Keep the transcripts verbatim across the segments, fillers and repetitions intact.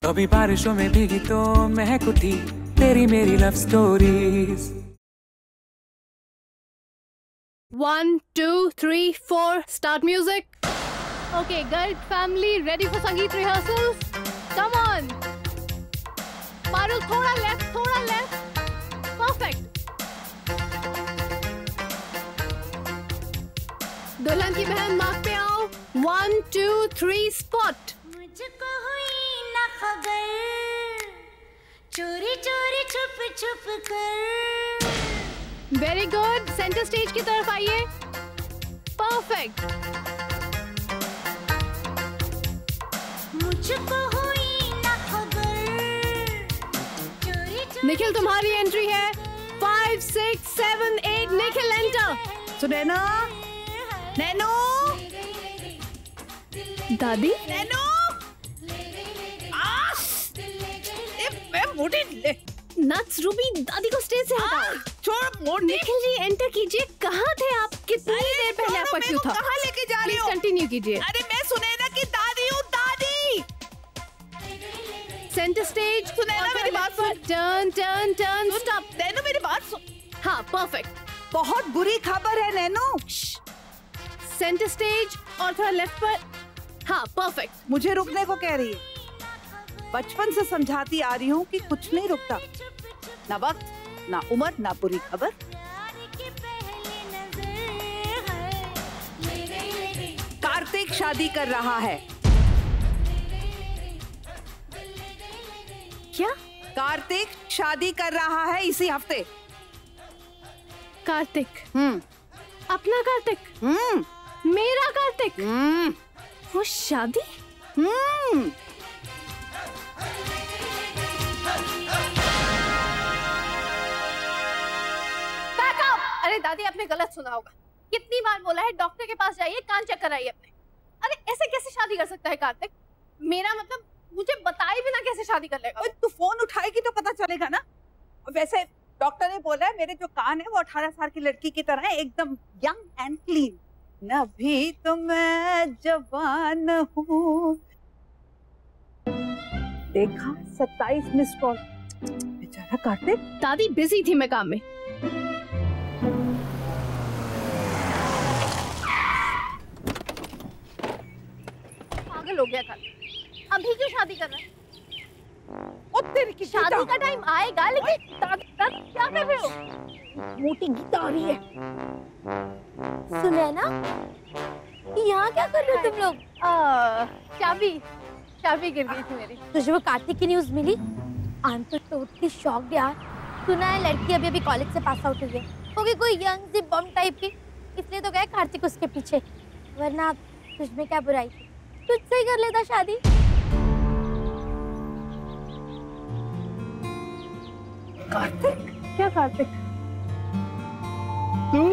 कभी बारिशों में भीगी तो महक उठी तेरी मेरी love stories. One, two, three, four. Start music. Okay, girl family, ready for Sangeet rehearsals? Come on. Parul, thoda left, thoda left. Perfect. दुल्हन की बहन मार्क पे आओ. One, two, three, spot. मुझको हुई ना खबर, चोरी चोरी छुप छुप कर. Very good. Center stage की तरफ आइए. Perfect. मुझको हुई ना खबर, चोरी चोरी. निखिल तुम्हारी एंट्री है. Five, six, seven, eight. Nikhil enter. Sunaina, Naino, दादी. नैनो, आश, ए मैं मोटी ले. नट्स रूबी, दादी को स्टेज से हटाओ. छोड़ मोटी. निखिल जी एंटर कीजिए. कहाँ थे आप? कितनी देर पहले आपका क्यों था? कहाँ लेके जा रही प्लीज हो? कंटिन्यू कीजिए. अरे मैं सुनैना की दादी हूँ, दादी. Centre stage. सुनैना मेरी बात सुन. Turn turn turn. Stop. Naino मेरी बात सुन. हाँ, परफेक्ट. बहुत बुरी खबर है नैनो. सेंटर स्टेज और थोड़ा लेफ्ट पर. हाँ, परफेक्ट. मुझे रुकने को कह रही है. बचपन से समझाती आ रही हूँ कि कुछ नहीं रुकता. ना वक्त, ना उम्र, ना बुरी खबर. कार्तिक शादी कर रहा है. क्या? कार्तिक शादी कर रहा है इसी हफ्ते. कार्तिक? हम्म. अपना कार्तिक? हम्म. मेरा कार्तिक? हम्म. वो शादी? हम्म. अरे दादी, आपने गलत सुना होगा. कितनी बार बोला है डॉक्टर के पास जाइए, कान चेक कराइए अपने. अरे ऐसे कैसे शादी कर सकता है कार्तिक? मेरा मतलब मुझे बताए बिना कैसे शादी कर लेगा? तू फोन उठाएगी तो पता चलेगा ना. वैसे डॉक्टर ने बोला है मेरे जो कान है वो अठारह साल की लड़की की तरह है, एकदम यंग एंड क्लीन. न भी तो मैं जवान हूँ. देखा सत्ताईस मिस कॉल. बेचारा कार्तिक. दादी बिजी थी मैं काम में. पागल हो गया कार्तिक. अभी क्यों शादी कर रहा है? तेरी की शादी का टाइम आएगा, लेकिन दादी, दादी क्या कर रहे हो? मोटी गीता आ रही है. सुनैना, यहाँ क्या कर रहे हो तुम लोग? चाबी चाबी गिर गई थी मेरी. तुझे वो कार्तिक की न्यूज मिली? आम तो टोटली शॉक्ड यार. सुना है लड़की अभी अभी कॉलेज से पास आउट हुई है. होगी कोई यंग सी बम टाइप की, इसलिए तो गए कार्तिक उसके पीछे. वरना तुझमें क्या बुराई थी? तुझसे ही कर लेता शादी. कार्तिक? क्या कार्तिक? तू?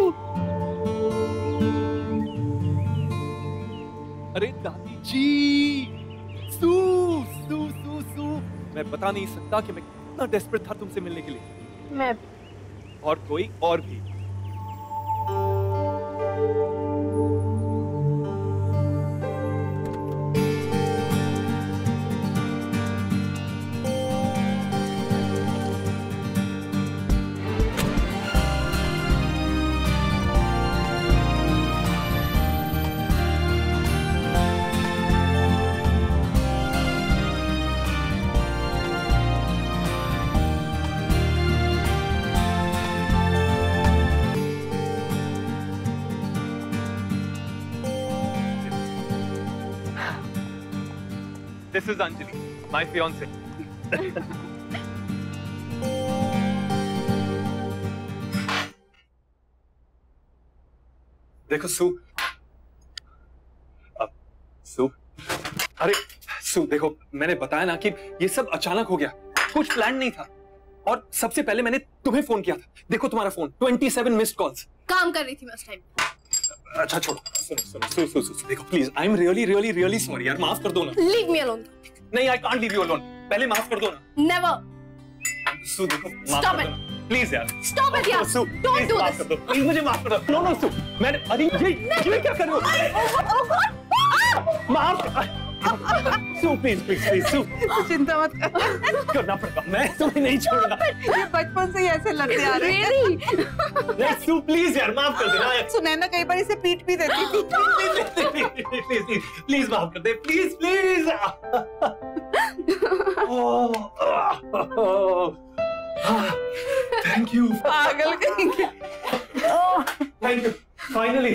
अरे दादी जी, सू सू सू सू. मैं बता नहीं सकता कि मैं कितना डेस्परेट था तुमसे मिलने के लिए. मैं और कोई और भी. This is Anjali, my fiance. देखो सू. अब सू. अरे सू देखो, मैंने बताया ना कि ये सब अचानक हो गया. कुछ प्लान नहीं था. और सबसे पहले मैंने तुम्हें फोन किया था. देखो तुम्हारा फोन. सत्ताईस मिस्ड कॉल्स. काम कर रही थी मैं उस टाइम. अच्छा छोड़ो. सुनो सुनो सू सू सू देखो please. I am really really really sorry यार. माफ कर दो ना. Leave me alone. नहीं, I can't leave you alone. पहले माफ कर दो ना. नेवर. सू देखो माफ Stop कर it. दो प्लीज यार. Stop it यार. सू Don't प्लीज do माफ this. कर दो. प्लीज मुझे माफ कर दो. No no Su. मैंने अरे ये ये क्या कर रहे हो? Oh God, oh God. माफ Su please please please Su, चिंता मत कर, करना पड़ेगा, मैं तुम्हें नहीं छोड़ूंगा। ये बचपन से ही ऐसे लड़ते आ रहे हैं। नहीं सू प्लीज यार, माफ कर देना। सुनैना कई बार इसे पीट भी देती थी। प्लीज प्लीज प्लीज माफ कर दे, प्लीज प्लीज। Thank you. पागल कहेंगे। Thank you finally.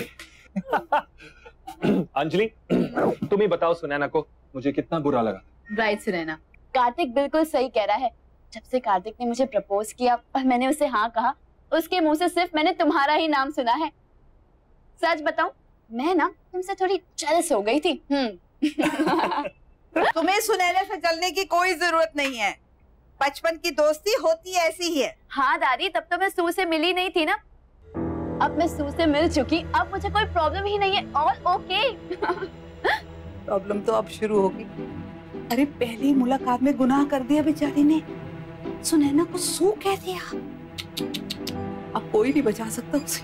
अंजलि तुम ही बताओ सुनैना को मुझे कितना बुरा लगा। राइट सुनैना, कार्तिक बिल्कुल सही कह रहा है। जब से कार्तिक ने मुझे प्रपोज किया और मैंने उसे हाँ कहा, उसके मुंह से सिर्फ मैंने तुम्हारा ही नाम सुना है। सच बताऊं, मैं ना तुमसे थोड़ी जेलस हो गई थी। हम्म। तुम्हें सुनैना से जलने की कोई जरूरत नहीं है, बचपन की दोस्ती होती ऐसी ही है। हाँ दादी, तब तो मैं सू से मिली नहीं थी ना। अब मैं सू से मिल चुकी, अब मुझे कोई प्रॉब्लम ही नहीं है। All okay. प्रॉब्लम तो अब शुरू होगी। अरे पहली मुलाकात में गुनाह कर दिया बेचारी ने, सुनैना को सू कह दिया। अब कोई नहीं बचा सकता उसे।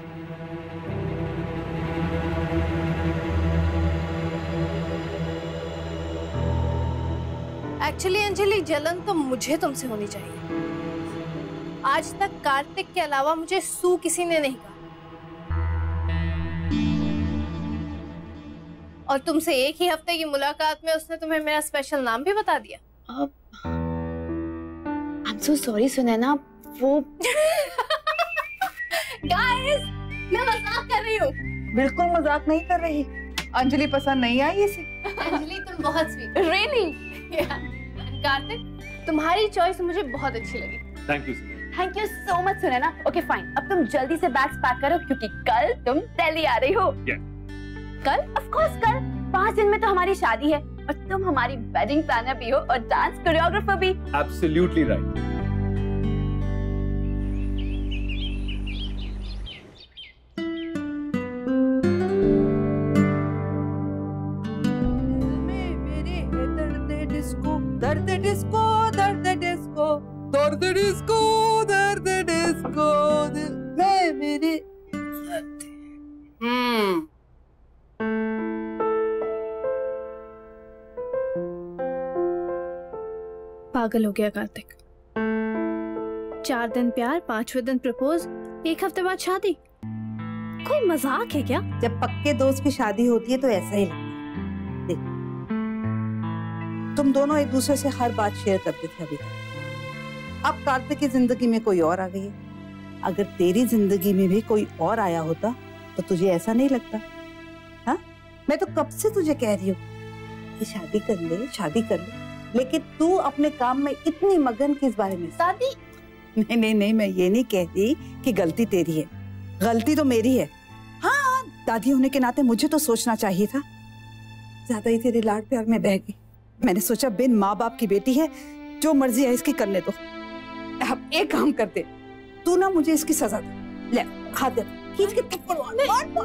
एक्चुअली अंजलि, जलन तो मुझे तुमसे होनी चाहिए। आज तक कार्तिक के अलावा मुझे सू किसी ने नहीं कहा, और तुमसे एक ही हफ्ते की मुलाकात में उसने तुम्हें मेरा स्पेशल नाम भी बता दिया। I'm so sorry सुनैना, वो गाइस, मैं मजाक कर रही हूँ। बिल्कुल मजाक नहीं कर रही। अंजलि पसंद नहीं आई इसे। अंजलि तुम बहुत स्वीट। रियली। कार्तिक, तुम्हारी चॉइस मुझे बहुत अच्छी लगी। Thank you Sunaina. Thank you so much Sunaina. Okay fine, अब तुम जल्दी से बैग्स पैक करो क्योंकि कल तुम दिल्ली आ रही हो। yeah. कल? ऑफ कोर्स कल। पाँच दिन में तो हमारी शादी है और तुम हमारी वेडिंग प्लानर भी हो और डांस कोरियोग्राफर भी। Absolutely right. दर्द डिस्को, दर्द डिस्को, दर्द डिस्को, दर्द डिस्को, दिल में मेरे। हम्म। पागल हो गया कार्तिक। चार दिन प्यार, पांचवें दिन प्रपोज, एक हफ्ते बाद शादी। कोई मजाक है क्या? जब पक्के दोस्त की शादी होती है तो ऐसा ही लगता है। देख, तुम दोनों एक दूसरे से हर बात शेयर करते थे अभी तक। अब कार्तिक की जिंदगी में कोई और आ गई है। अगर तेरी जिंदगी में भी कोई और आया होता तो तुझे ऐसा नहीं लगता? हाँ, मैं तो कब से तुझे कह रही हूँ कि शादी कर ले, शादी कर ले, लेकिन तू अपने काम में इतनी मगन किस बारे में? दादी, नहीं नहीं नहीं, मैं ये नहीं कहती कि गलती तेरी है, गलती तो मेरी है। हाँ, दादी होने के नाते मुझे तो सोचना चाहिए था। ज्यादा ही तेरे लाड प्यार में बह गई। मैंने सोचा बिन माँ बाप की बेटी है, जो मर्जी है इसकी करने दो। अब एक काम करते, तू ना मुझे इसकी सजा दे। ले हाथ दे, खींच के थप्पड़ मार।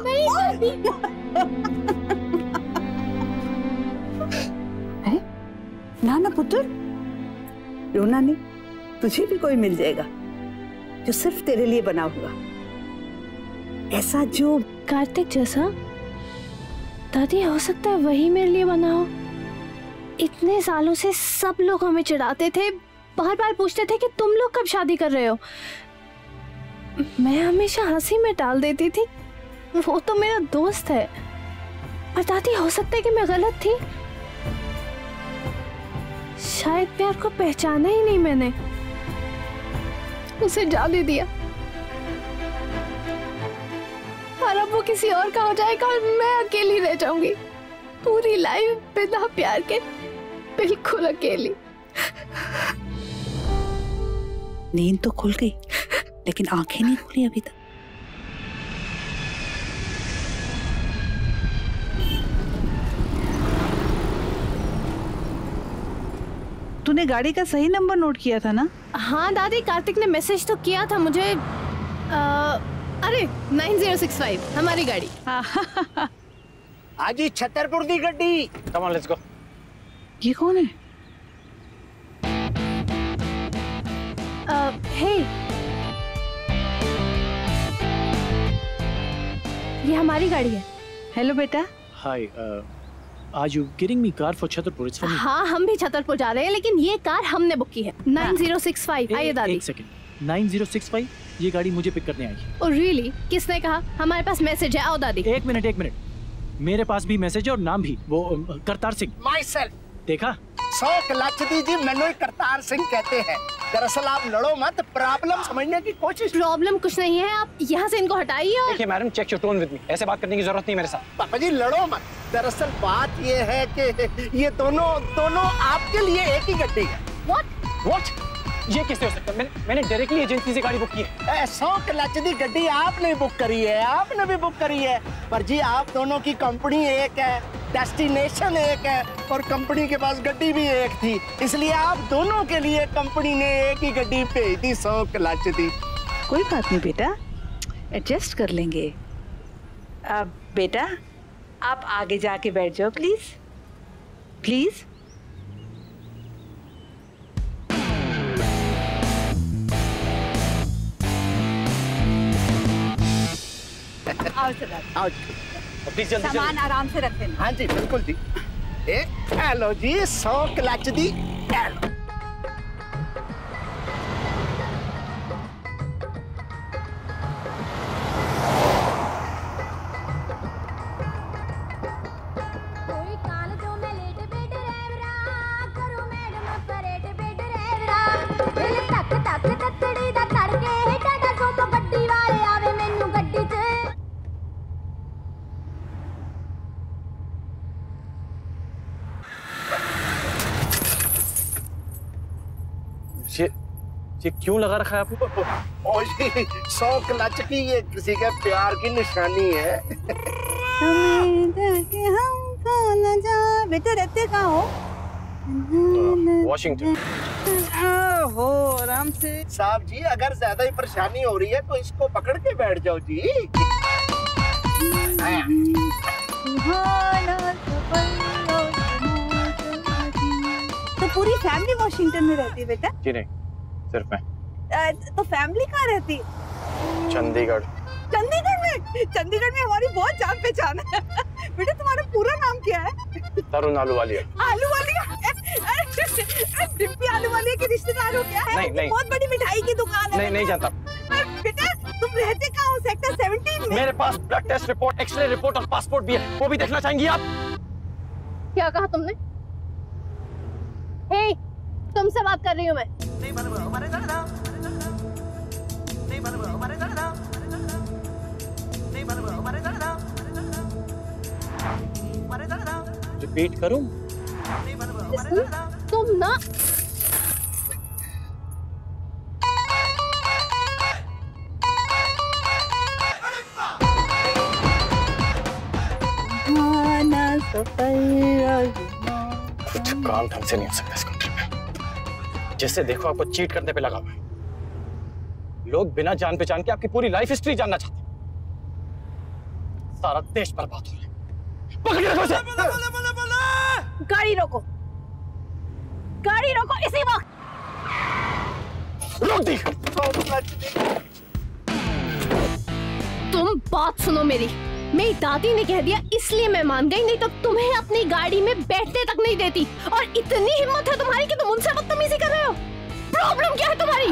अरे ना ना पुत्र, रोना नहीं, तुझे भी कोई मिल जाएगा जो सिर्फ तेरे लिए बना हुआ, ऐसा जो कार्तिक जैसा। दादी, हो सकता है वही मेरे लिए बना हो। इतने सालों से सब लोग हमें चिढ़ाते थे, बार बार पूछते थे कि तुम लोग कब शादी कर रहे हो। मैं हमेशा हंसी में टाल देती थी, वो तो मेरा दोस्त है। पर दादी, हो सकता है कि मैं गलत थी। शायद प्यार को पहचाना ही नहीं मैंने, उसे जाने दिया। और अब वो किसी और का हो जाएगा और मैं अकेली रह जाऊंगी, पूरी लाइफ बिना प्यार के, बिल्कुल अकेली। नींद तो खुल गई, लेकिन आंखें नहीं खुली अभी तक। तूने गाड़ी का सही नंबर नोट किया था ना? हाँ दादी, कार्तिक ने मैसेज तो किया था मुझे। आ, अरे नाइन ज़ीरो सिक्स फाइव हमारी गाड़ी। आजी छतरपुर दी गड्डी। Come on, let's go. ये कौन है? हे, ये हमारी गाड़ी है। हेलो बेटा। हाय, Are you getting me car for Chhatarpur? It's for me. हाँ हम भी छतरपुर जा रहे हैं, लेकिन ये कार हमने बुक की है। Nine zero six five. आइए दादी। एक second. Nine zero six five ये गाड़ी मुझे पिक करने आई है। Oh really? किसने कहा? हमारे पास मैसेज है। आओ दादी। एक मिनट एक मिनट, मेरे पास भी मैसेज है और नाम भी, वो अ, करतार सिंह। Myself. देखा? सौ क्लच दीजिए, मैंने करतार सिंह कहते हैं। दरअसल आप लड़ो मत, प्रॉब्लम समझने की कोशिश। प्रॉब्लम कुछ नहीं है, आप यहाँ से इनको हटाइए। और देखिए madam, check your tone with me. ऐसे बात करने की जरूरत नहीं मेरे साथ। पापा जी लड़ो मत, दरअसल बात ये है कि ये दोनों दोनों आपके लिए एक ही गड्डी है। What? What? ये कैसे हो सकता है? मैंने मैंने डायरेक्टली एजेंसी से गाड़ी बुक की है। सौ क्लच दी गड्डी आपने बुक करी है, आपने भी बुक करी है, पर जी आप दोनों की कंपनी एक है, डेस्टिनेशन एक है, और कंपनी के पास गड्डी भी एक थी, इसलिए आप दोनों के लिए कंपनी ने एक ही गड्डी भेज दी। सौ क्लच दी। कोई बात नहीं बेटा, एडजस्ट कर लेंगे। अब बेटा आप आगे जाके बैठ जाओ प्लीज, प्लीज। आओ चला, आओ प्लीज जल्दी सामान आराम से रख देना। हाँ जी बिल्कुल जी। एक हेलो जी, सौ क्लच दी। हेलो ये ये क्यों लगा रखा है आपने? ओ जी, सौ क्लच की ये किसी के प्यार की निशानी है। बेटा रहते कहाँ हो? वॉशिंगटन। हो आराम से। साहब जी अगर ज्यादा ही परेशानी हो रही है तो इसको पकड़ के बैठ जाओ जी। तो पूरी फैमिली वॉशिंगटन में रहती है बेटा? जी नहीं, सिर्फ मैं। आ, तो फैमिली कहाँ रहती? चंडीगढ़। चंडीगढ़ में? चंडीगढ़ में हमारी बहुत जान पहचान है। बेटा तुम्हारा पूरा नाम क्या है? तरुण आलूवालिया। आलूवालिया? डिम्पी आलूवालिया के रिश्तेदार हो क्या है? नहीं नहीं, बहुत बड़ी मिठाई की दुकान है। नहीं नहीं जानता। बेटा तुम रहते कहाँ हो? सेक्टर सेवनटीन में? मेरे पास blood test report, x ray report और पासपोर्ट भी है, वो भी देखना चाहेंगी आप? क्या कहा तुमने? हे, तुमसे बात कर रही हूँ मैं। रिपीट करूं? तुम ना कुछ काम ढंग से नहीं हो सकता इस कंट्री में। जैसे देखो आपको चीट करने पे लगा हुआ है। लोग बिना जान पहचान के आपकी पूरी लाइफ हिस्ट्री जानना चाहते हैं। सारा देश बर्बाद हो रहा है। पकड़ के रखो इसे। गाड़ी रोको, गाड़ी रोको इसी वक्त। रोक दी। तुम बात सुनो मेरी, मेरी दादी ने कह दिया इसलिए मैं मान गई, नहीं तो तुम्हें अपनी गाड़ी में बैठने तक नहीं देती। और इतनी हिम्मत है तुम्हारी कि तुम उनसे बदतमीजी कर रहे हो। प्रॉब्लम क्या है तुम्हारी?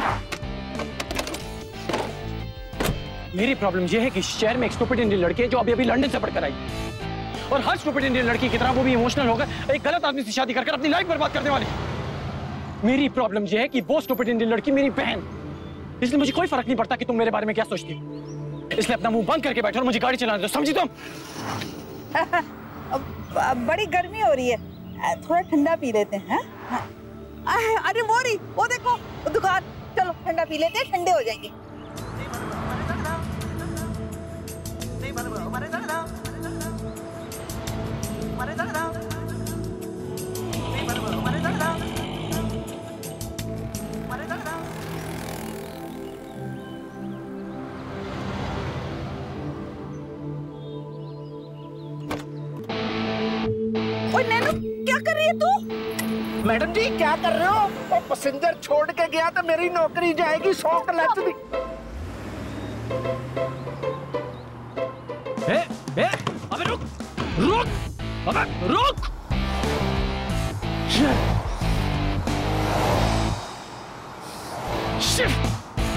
मेरी प्रॉब्लम यह है कि शहर में एक स्टूपिड इंडियन लड़की है जो अभी अभी लंदन से पढ़कर आई, और हर स्टूपिड इंडियन लड़की की तरह वो भी इमोशनल होकर एक गलत आदमी से शादी कर कर अपनी लाइफ बर्बाद करने वाली। मेरी प्रॉब्लम यह है कि वो स्टूपिड इंडियन लड़की मेरी बहन, इसलिए मुझे कोई फर्क नहीं पड़ता कि तुम मेरे बारे में क्या सोचती हो। इसलिए अपना मुंह बंद करके बैठो और मुझे गाड़ी चलाने दो, समझी तुम? बड़ी गर्मी हो रही है, थोड़ा ठंडा पी लेते हैं। हाँ? अरे वो रही, वो देखो वो दुकान, चलो ठंडा पी लेते हैं, ठंडे हो जाएंगे। ओए नैनो, क्या कर रही है तू? मैडम जी क्या कर रहे हो? वो पैसेंजर छोड़ के गया तो मेरी नौकरी जाएगी। सौ क्लच दी। ए, ए, अबे रुक, रुक, अबे रुक! शिट! शिट!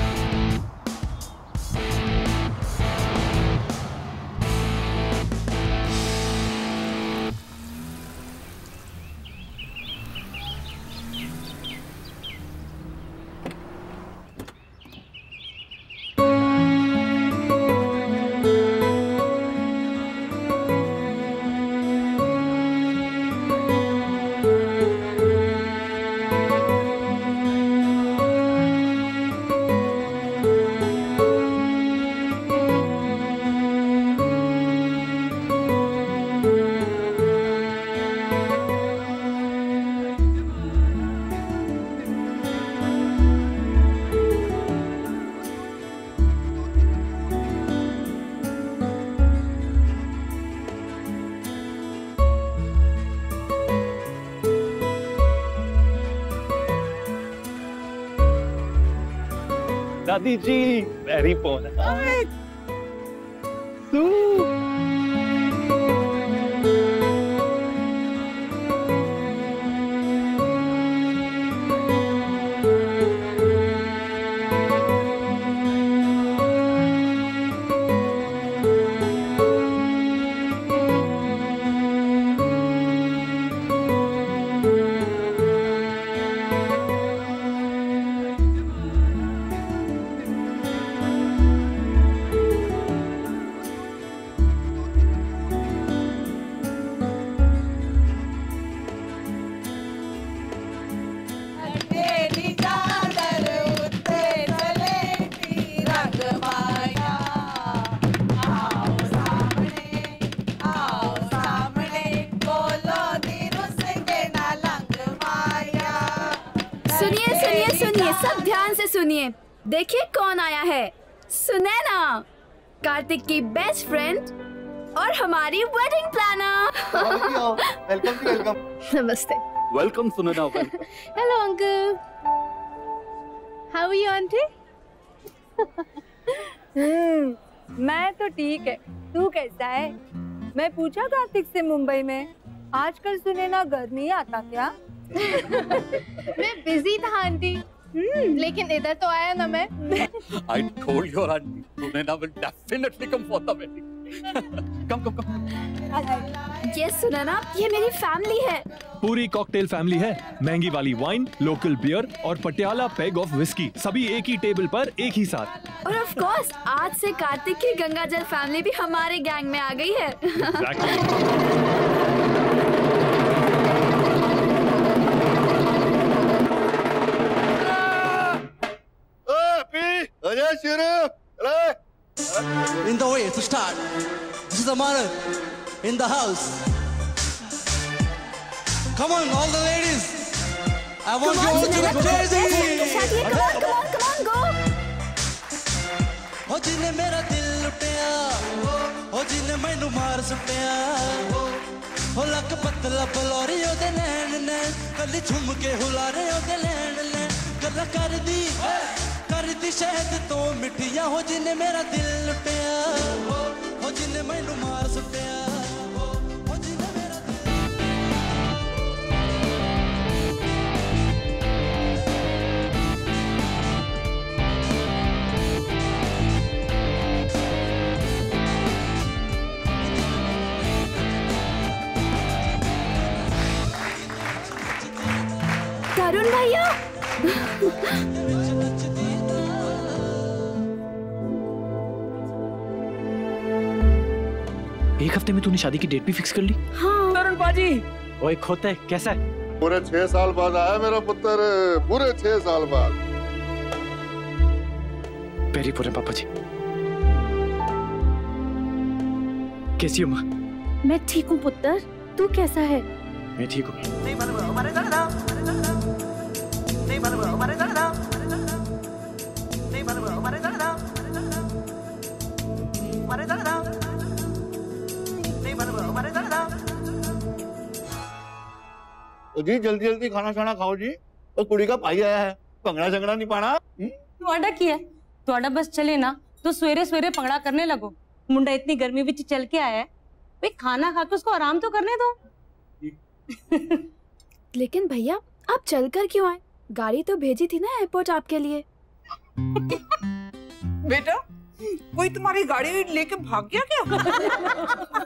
दादी जी वेरी पोलाइट। सब ध्यान से सुनिए, देखिए कौन आया है। सुनैना, कार्तिक की बेस्ट फ्रेंड और हमारी वेडिंग प्लानर। Welcome welcome. नमस्ते। Welcome Sunaina. Hello uncle. How are you aunty? हम्म, मैं तो ठीक है, तू कैसा है? मैं पूछा कार्तिक से मुंबई में आजकल सुनैना घर नहीं आता क्या? मैं बिजी था आंटी, लेकिन इधर तो आया ना मैं। I told your auntie, Sunena will definitely come for the wedding. Come, come, come. Yes, Sunaina, ये मेरी फैमिली है। पूरी कॉकटेल फैमिली है। महंगी वाली वाइन, लोकल बियर और पटियाला पेग ऑफ विस्की, सभी एक ही टेबल पर एक ही साथ। और ऑफ कोर्स आज से कार्तिक की गंगाजल फैमिली भी हमारे गैंग में आ गई है। Exactly. In the way to start. This is the mother in the house. Come on, all the ladies. I want you all to go crazy. Come on, come on, come on, go. Oh, जिन्हें मेरा दिल लुटिया, oh जिन्हें मैनू मार सुटिया, oh luck पतला बलौरी ओदे नैन नैन, कली झुम के हुलारे ओदे लैन लैन, गल्ला कर दी, कर दी शहद तो मिठिया, हो जिन्हें मेरा दिल लुटिया, हो जिन्हें मैनू मार सुटिया। तरुण भैया, एक हफ्ते में तूने शादी की डेट भी फिक्स कर ली? हाँ। तरुण बाजी, ओए खोते कैसा है? पूरे छह साल बाद आया मेरा पुत्र, पूरे छह साल बाद। पेरी पूरे पापा जी। कैसी हो माँ? मैं ठीक हूँ पुत्र, तू कैसा है? मैं ठीक हूँ। जी जल्दी जल्दी खाना खाना खाओ जी, और कुड़ी का भाई आया है, पंगड़ा झंगड़ा नहीं पाना। ਤੁਹਾਡਾ ਕੀ ਹੈ? ਤੁਹਾਡਾ बस चले ना तो सवेरे सवेरे पंगड़ा करने लगो। मुंडा इतनी गर्मी विच चल के आया है, भाई खाना खा के उसको आराम तो करने दो। लेकिन भैया आप चलकर क्यों आए? गाड़ी तो भेजी थी ना एयरपोर्ट आपके लिए। बेटा कोई तुम्हारी गाड़ी लेके भाग गया क्या?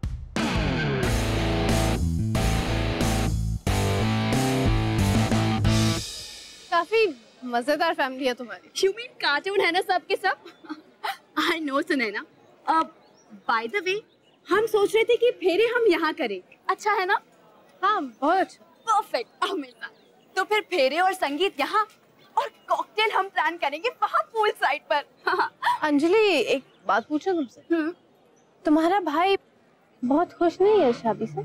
काफी मजेदार फैमिली है तुम्हारी। You mean कार्टून है ना सबके सब? I know Sunaina. अब by the way हम सोच रहे थे कि फेरे हम यहाँ करें, अच्छा है ना? हाँ बहुत परफेक्ट, अमेजिंग। तो फिर फेरे और संगीत यहाँ और कॉकटेल हम प्लान करेंगे वहाँ पूल साइड पर। अंजलि एक बात पूछूं तुमसे? तुम्हारा भाई बहुत खुश नहीं है शादी से?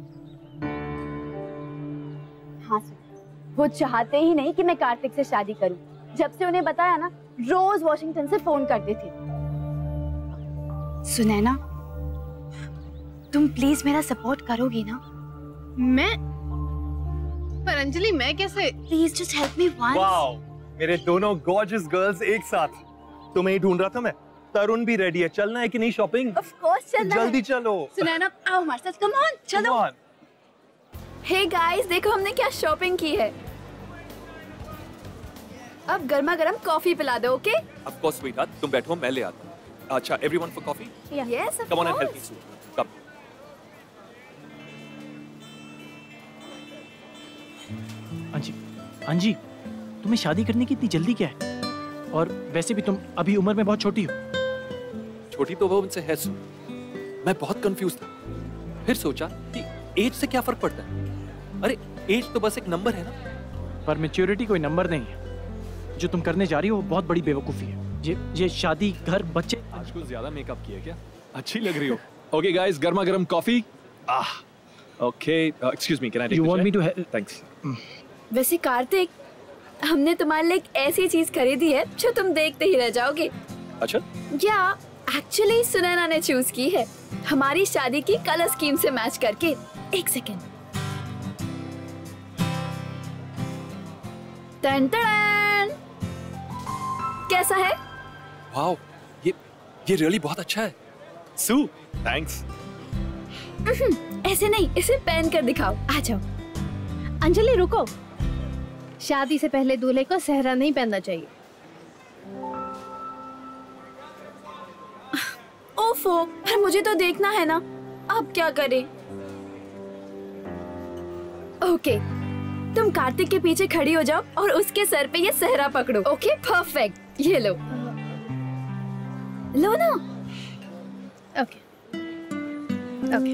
हाँ सर, वो चाहते ही नहीं कि मैं कार्तिक से शादी करूं। जब से उन्हें बताया ना, रोज वॉशिंगटन से फोन करते थे। सुनैना, तुम प्लीज मेरा सपोर्ट करोगी ना? मैं? पर अंजलि मैं कैसे? Please just help me once. Wow, मेरे दोनों गॉर्जियस गर्ल्स एक साथ। तुम्हें ही ढूंढ रहा था मैं। तरुण भी रेडी है, चलना है कि नहीं शॉपिंग? ऑफ कोर्स चलना है। जल्दी चलो। सुनैना आओ हमारे साथ, कम ऑन चलो। हे गाइस, देखो हमने क्या शॉपिंग की है। अब गर्मा गर्म कॉफी पिला दो, ओके? ऑफ कोर्स स्वीटहार्ट, तुम बैठो मैं ले आता हूं। अच्छा, everyone for coffee? Yes of come on and help course. Me suit. Come. Anji, Anji, तुम्हें शादी करने की इतनी जल्दी क्या है? और वैसे भी तुम अभी उम्र में बहुत छोटी हो। छोटी तो वो उनसे है सु। मैं बहुत कंफ्यूज था। फिर सोचा कि एज से क्या फर्क पड़ता है? अरे एज तो बस एक नंबर है ना। पर मैच्योरिटी कोई नंबर नहीं है। जो तुम करने जा रही हो वो बहुत बड़ी बेवकूफी है। ये ये शादी, घर, बच्चे। आज कुछ ज्यादा मेकअप किया क्या? अच्छी लग रही हो। ओके गाइस, गर्मा गर्म coffee. Ah, okay, excuse me, can I take? You want me to help? Thanks. वैसे कार्तिक, हमने तुम्हारे लिए एक ऐसी चीज खरीदी है जो तुम देखते ही रह जाओगे। अच्छा? या एक्चुअली सुनैना ने चूज की है हमारी शादी की कलर स्कीम से मैच करके। एक सेकेंड। टन टन, कैसा है? वाओ, ये ये रियली बहुत अच्छा है। So, thanks. ऐसे नहीं, इसे पहन कर दिखाओ। आ जाओ। अंजलि रुको, शादी से पहले दूल्हे को सेहरा नहीं पहनना चाहिए। ओफो, पर मुझे तो देखना है ना, अब क्या करें? ओके, तुम कार्तिक के पीछे खड़ी हो जाओ और उसके सर पे ये सेहरा पकड़ो। Okay, perfect. ये लो, लो ना। Okay okay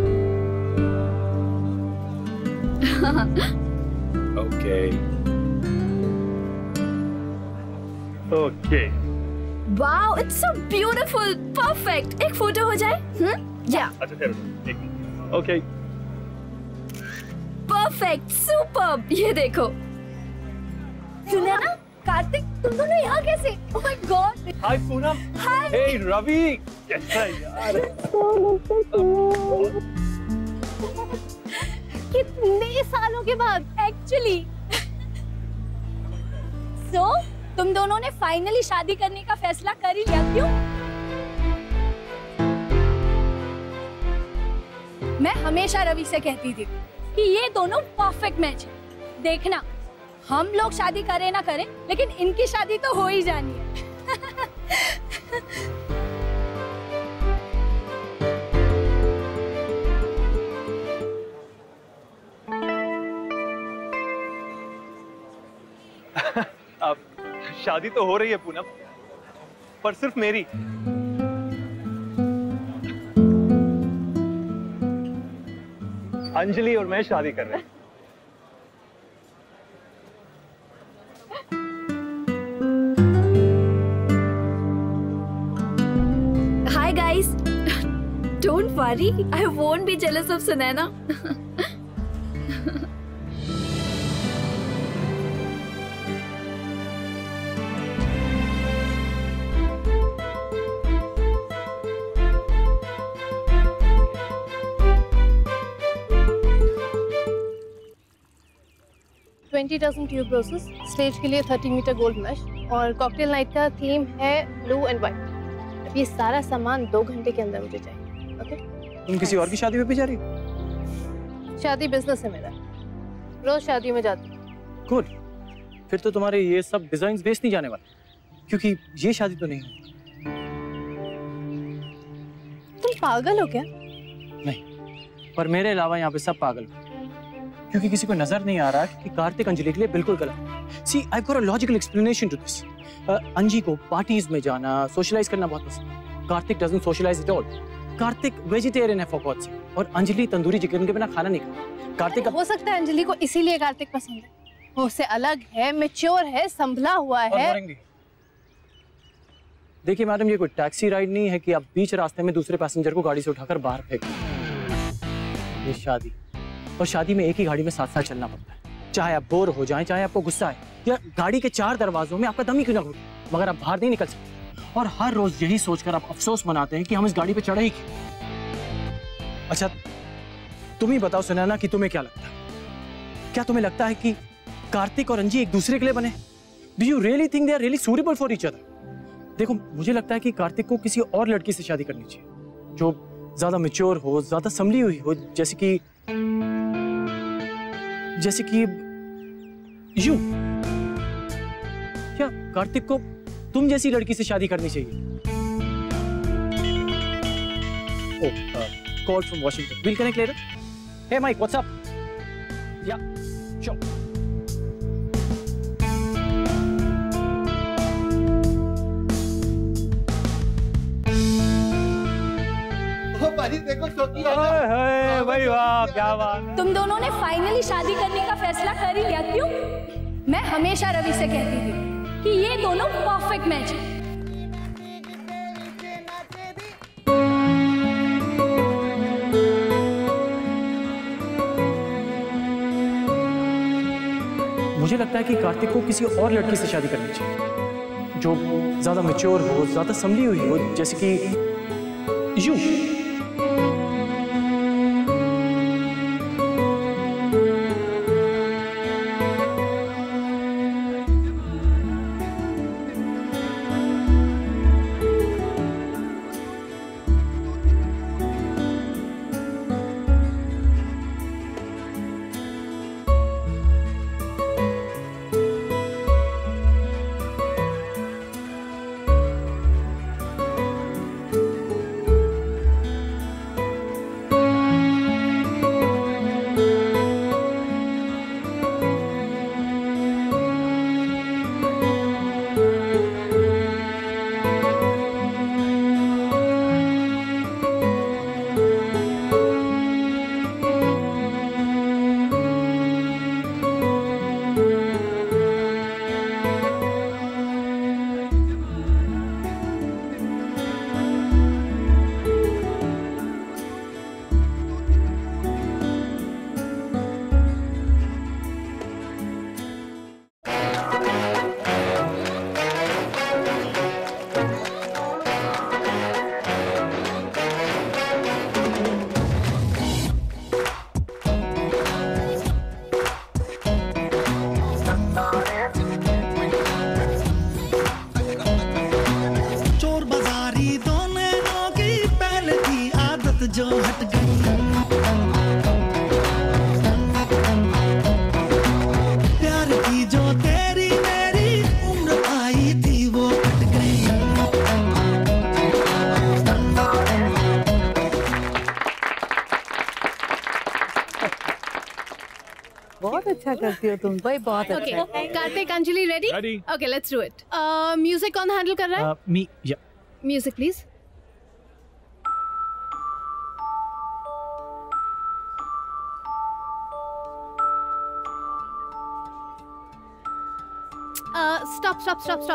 okay okay. Wow, it's so beautiful, perfect. एक फोटो हो जाए? हम्म, या। अच्छा ठहरो, एक मिनट। Okay, perfect, superb. ये देखो। सुना ना, कार्तिक, तुम दोनों यहाँ कैसे? Oh my god. Hi Poonam. Hi. Hey Ravi, कैसा यार? कितने सालों के बाद एक्चुअली। सो तुम दोनों ने फाइनली शादी करने का फैसला कर ही लिया, क्यों? मैं हमेशा रवि से कहती थी कि ये दोनों परफेक्ट मैच है। देखना, हम लोग शादी करें ना करें, लेकिन इनकी शादी तो हो ही जानी है। अब शादी तो हो रही है पूनम, पर सिर्फ मेरी। अंजलि और मैं शादी कर रहे हैं। Hi guys, don't worry, I won't be jealous of Sunaina. Twenty dozen tube roses, stage के लिए थर्टी मीटर गोल्ड मैश और कॉकटेल नाइट का थीम है ब्लू एंड व्हाइट। ये सारा सामान दो घंटे के अंदर मुझे चाहिए। ओके? तुम किसी और की शादी में भी जा रही हो? शादी बिजनेस है मेरा, रोज शादी में जाती हूँ। गुड, फिर तो तुम्हारे ये सब डिजाइन बेच नहीं जाने वाले, क्योंकि ये शादी तो नहीं है। तुम पागल हो क्या? नहीं, पर मेरे अलावा यहाँ पे सब पागल हो, क्योंकि किसी को नजर नहीं आ रहा कि कार्तिक अंजलि के लिए बिल्कुल गलत। See, I got a logical explanation to this. Anji को पार्टीज में जाना, सोशलाइज करना बहुत पसंद। Kartik doesn't socialise at all. Kartik vegetarian है फॉर गॉड्स सेक, और अंजलि तंदूरी चिकन के बिना खाना नहीं खाता। कार्तिक हो सकता है अंजलि को इसीलिए कार्तिक पसंद है, वो उससे अलग है, मैच्योर है, संभला हुआ है। देखिए मैडम, ये कोई टैक्सी राइड नहीं है कि आप बीच रास्ते में दूसरे पैसेंजर को गाड़ी से उठाकर बाहर फेंक। ये शादी, और शादी में एक ही गाड़ी में साथ साथ चलना पड़ता है, चाहे आप बोर हो जाएं, चाहे आपको गुस्सा आए, या गाड़ी के चार दरवाजों में आपका दम ही क्यों ना घुटे, मगर आप बाहर नहीं निकल सकते। और हर रोज यही सोचकर आप अफसोस मनाते हैं कि हम इस गाड़ी पे चढ़े ही क्यों। अच्छा, तुम ही बताओ सुनैना कि तुम्हें क्या लगता है? क्या तुम्हें लगता है कि कार्तिक और अंजी एक दूसरे के लिए बने? Do you really think they are really suitable for each other? देखो, मुझे लगता है कि कार्तिक को किसी और लड़की से शादी करनी चाहिए, जो ज्यादा मैच्योर हो, ज्यादा संभली हुई हो, जैसे कि जैसे कि यू। क्या कार्तिक को तुम जैसी लड़की से शादी करनी चाहिए? Oh, call from Washington, will connect later. Hey Mike, what's up? Yeah, sure. भाई देखो छोटी है भाई, वाह क्या बात। तुम दोनों ने फाइनली शादी करने का फैसला कर ही लिया। क्यों? मैं हमेशा रवि से कहती थी कि ये दोनों परफेक्ट मैच है। मुझे लगता है कि कार्तिक को किसी और लड़की से शादी करनी चाहिए, जो ज्यादा मैच्योर हो, ज्यादा संभली हुई हो, जैसे कि यू। जो हट गई प्यार की जो तेरी मेरी उम्र आई थी वो कट गई। बहुत अच्छा करती हो तुम भाई, बहुत अच्छा। Kartik, Anjali ready? Ready. Okay, let's do it. Uh, music कौन हैंडल कर रहा है? Me, yeah. Music please. Stop stop stop stop.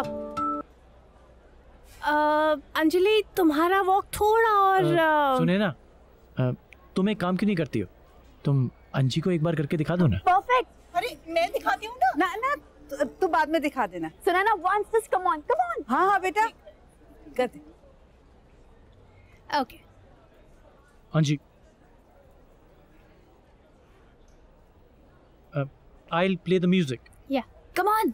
Anjali, तुम्हारा वॉक थोड़ा और uh, सुने ना, uh, तुम एक काम क्यों नहीं करती हो? तुम अंजी को एक बार करके दिखा दो ना। परफेक्ट। अरे मैं दिखाती हूँ ना। ना ना तू, तू बाद में दिखा देना। सुना ना, once just come on, come on। हाँ हाँ बेटा, कर दे। Okay. Anji, uh, I'll play the music. Yeah, come on.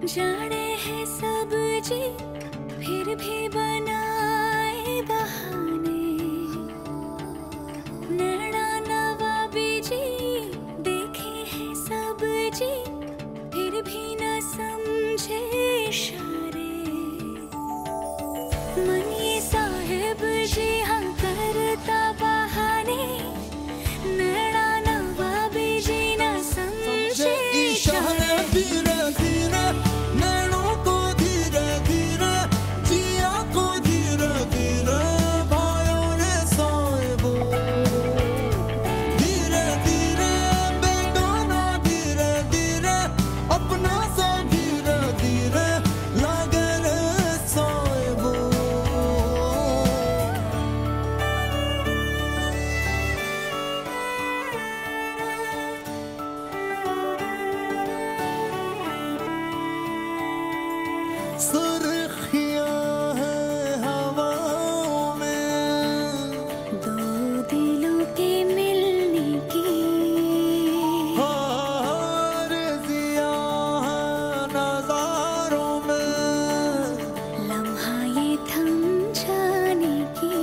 जाने हैं सब जी फिर भी बनाए बहाने, नैना नवाबी जी देखे हैं सब जी फिर भी न समझे इशारे, मन ये साहिब जी हाँ करता बहाने, नैना नवाबी जी न समझे इशारे। धीरे धीरे नैनों को धीरे धीरे जिया को धीरे धीरे भाइयों ने साहिबो, धीरे धीरे बेगाना धीरे धीरे अपना सा धीरे धीरे लागे रे साहिबो। सुर्खियां हैं हवाओं में दो दिलों के मिलने की, आरज़ियां हैं नज़ारों में लम्हा ये थम जाने की,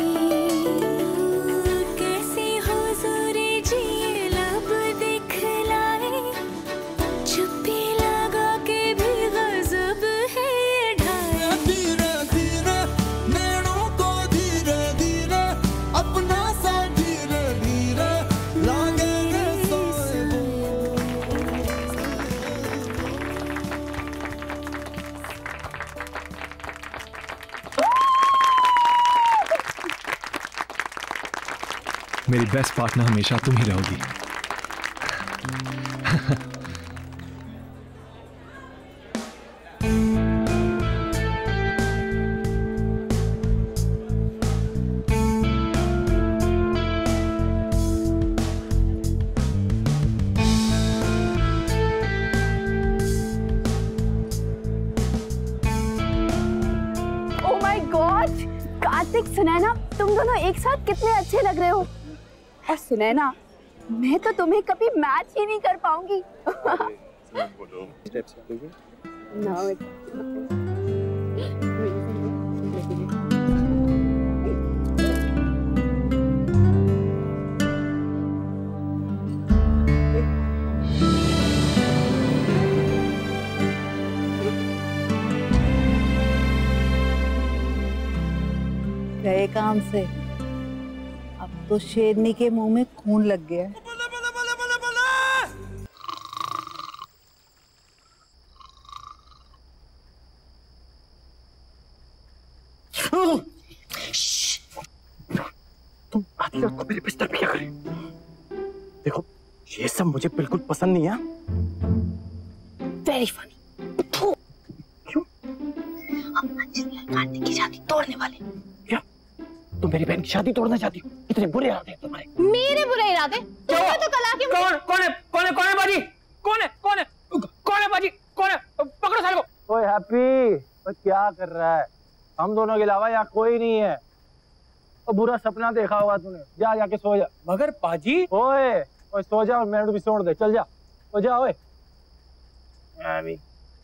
कैसी हुज़ूरी जी ये लब दिखलाए, चुप्पी लगा के भी गज़ब है ढाए। धीरे धीरे नैनों को धीरे धीरे अपना सा धीरे धीरे लागे रे साहिबो। मेरी बेस्ट पार्टनर हमेशा तुम ही रहोगी। Oh my god, Kartik Sunaina तुम दोनों एक साथ कितने अच्छे लग रहे हो। और सुनैना मैं तो तुम्हें कभी मैच ही नहीं कर पाऊंगी। No, it's गए काम से, अब तो शेरनी के मुंह में खून लग गया है। तुम आधी रात को मेरे बिस्तर पे क्या कर रही हो? देखो ये सब मुझे बिल्कुल पसंद नहीं है। Very funny. क्यों? हम अंजलि और कार्तिक की शादी तोड़ने वाले। क्या तुम मेरी बहन की शादी तोड़ना चाहती हो? इतने बुरे इरादे हैं तुम्हारे। मेरे बुरे इरादे? तुमने तो कल आके कौन कौन है कौन है कौन है बाजी? कौन है कौन है कौन है बाजी? कौन है? पकड़ो साले को। ओए हैप्पी, वो क्या कर रहा है? हम दोनों के अलावा यहाँ कोई नहीं है। तो बुरा सपना देखा होगा तूने। जा जाके सो जा। मगर पाजी। ओए ओए सो जा और मैंने भी सोड़ दे। चल जा सो जा। ओए अभी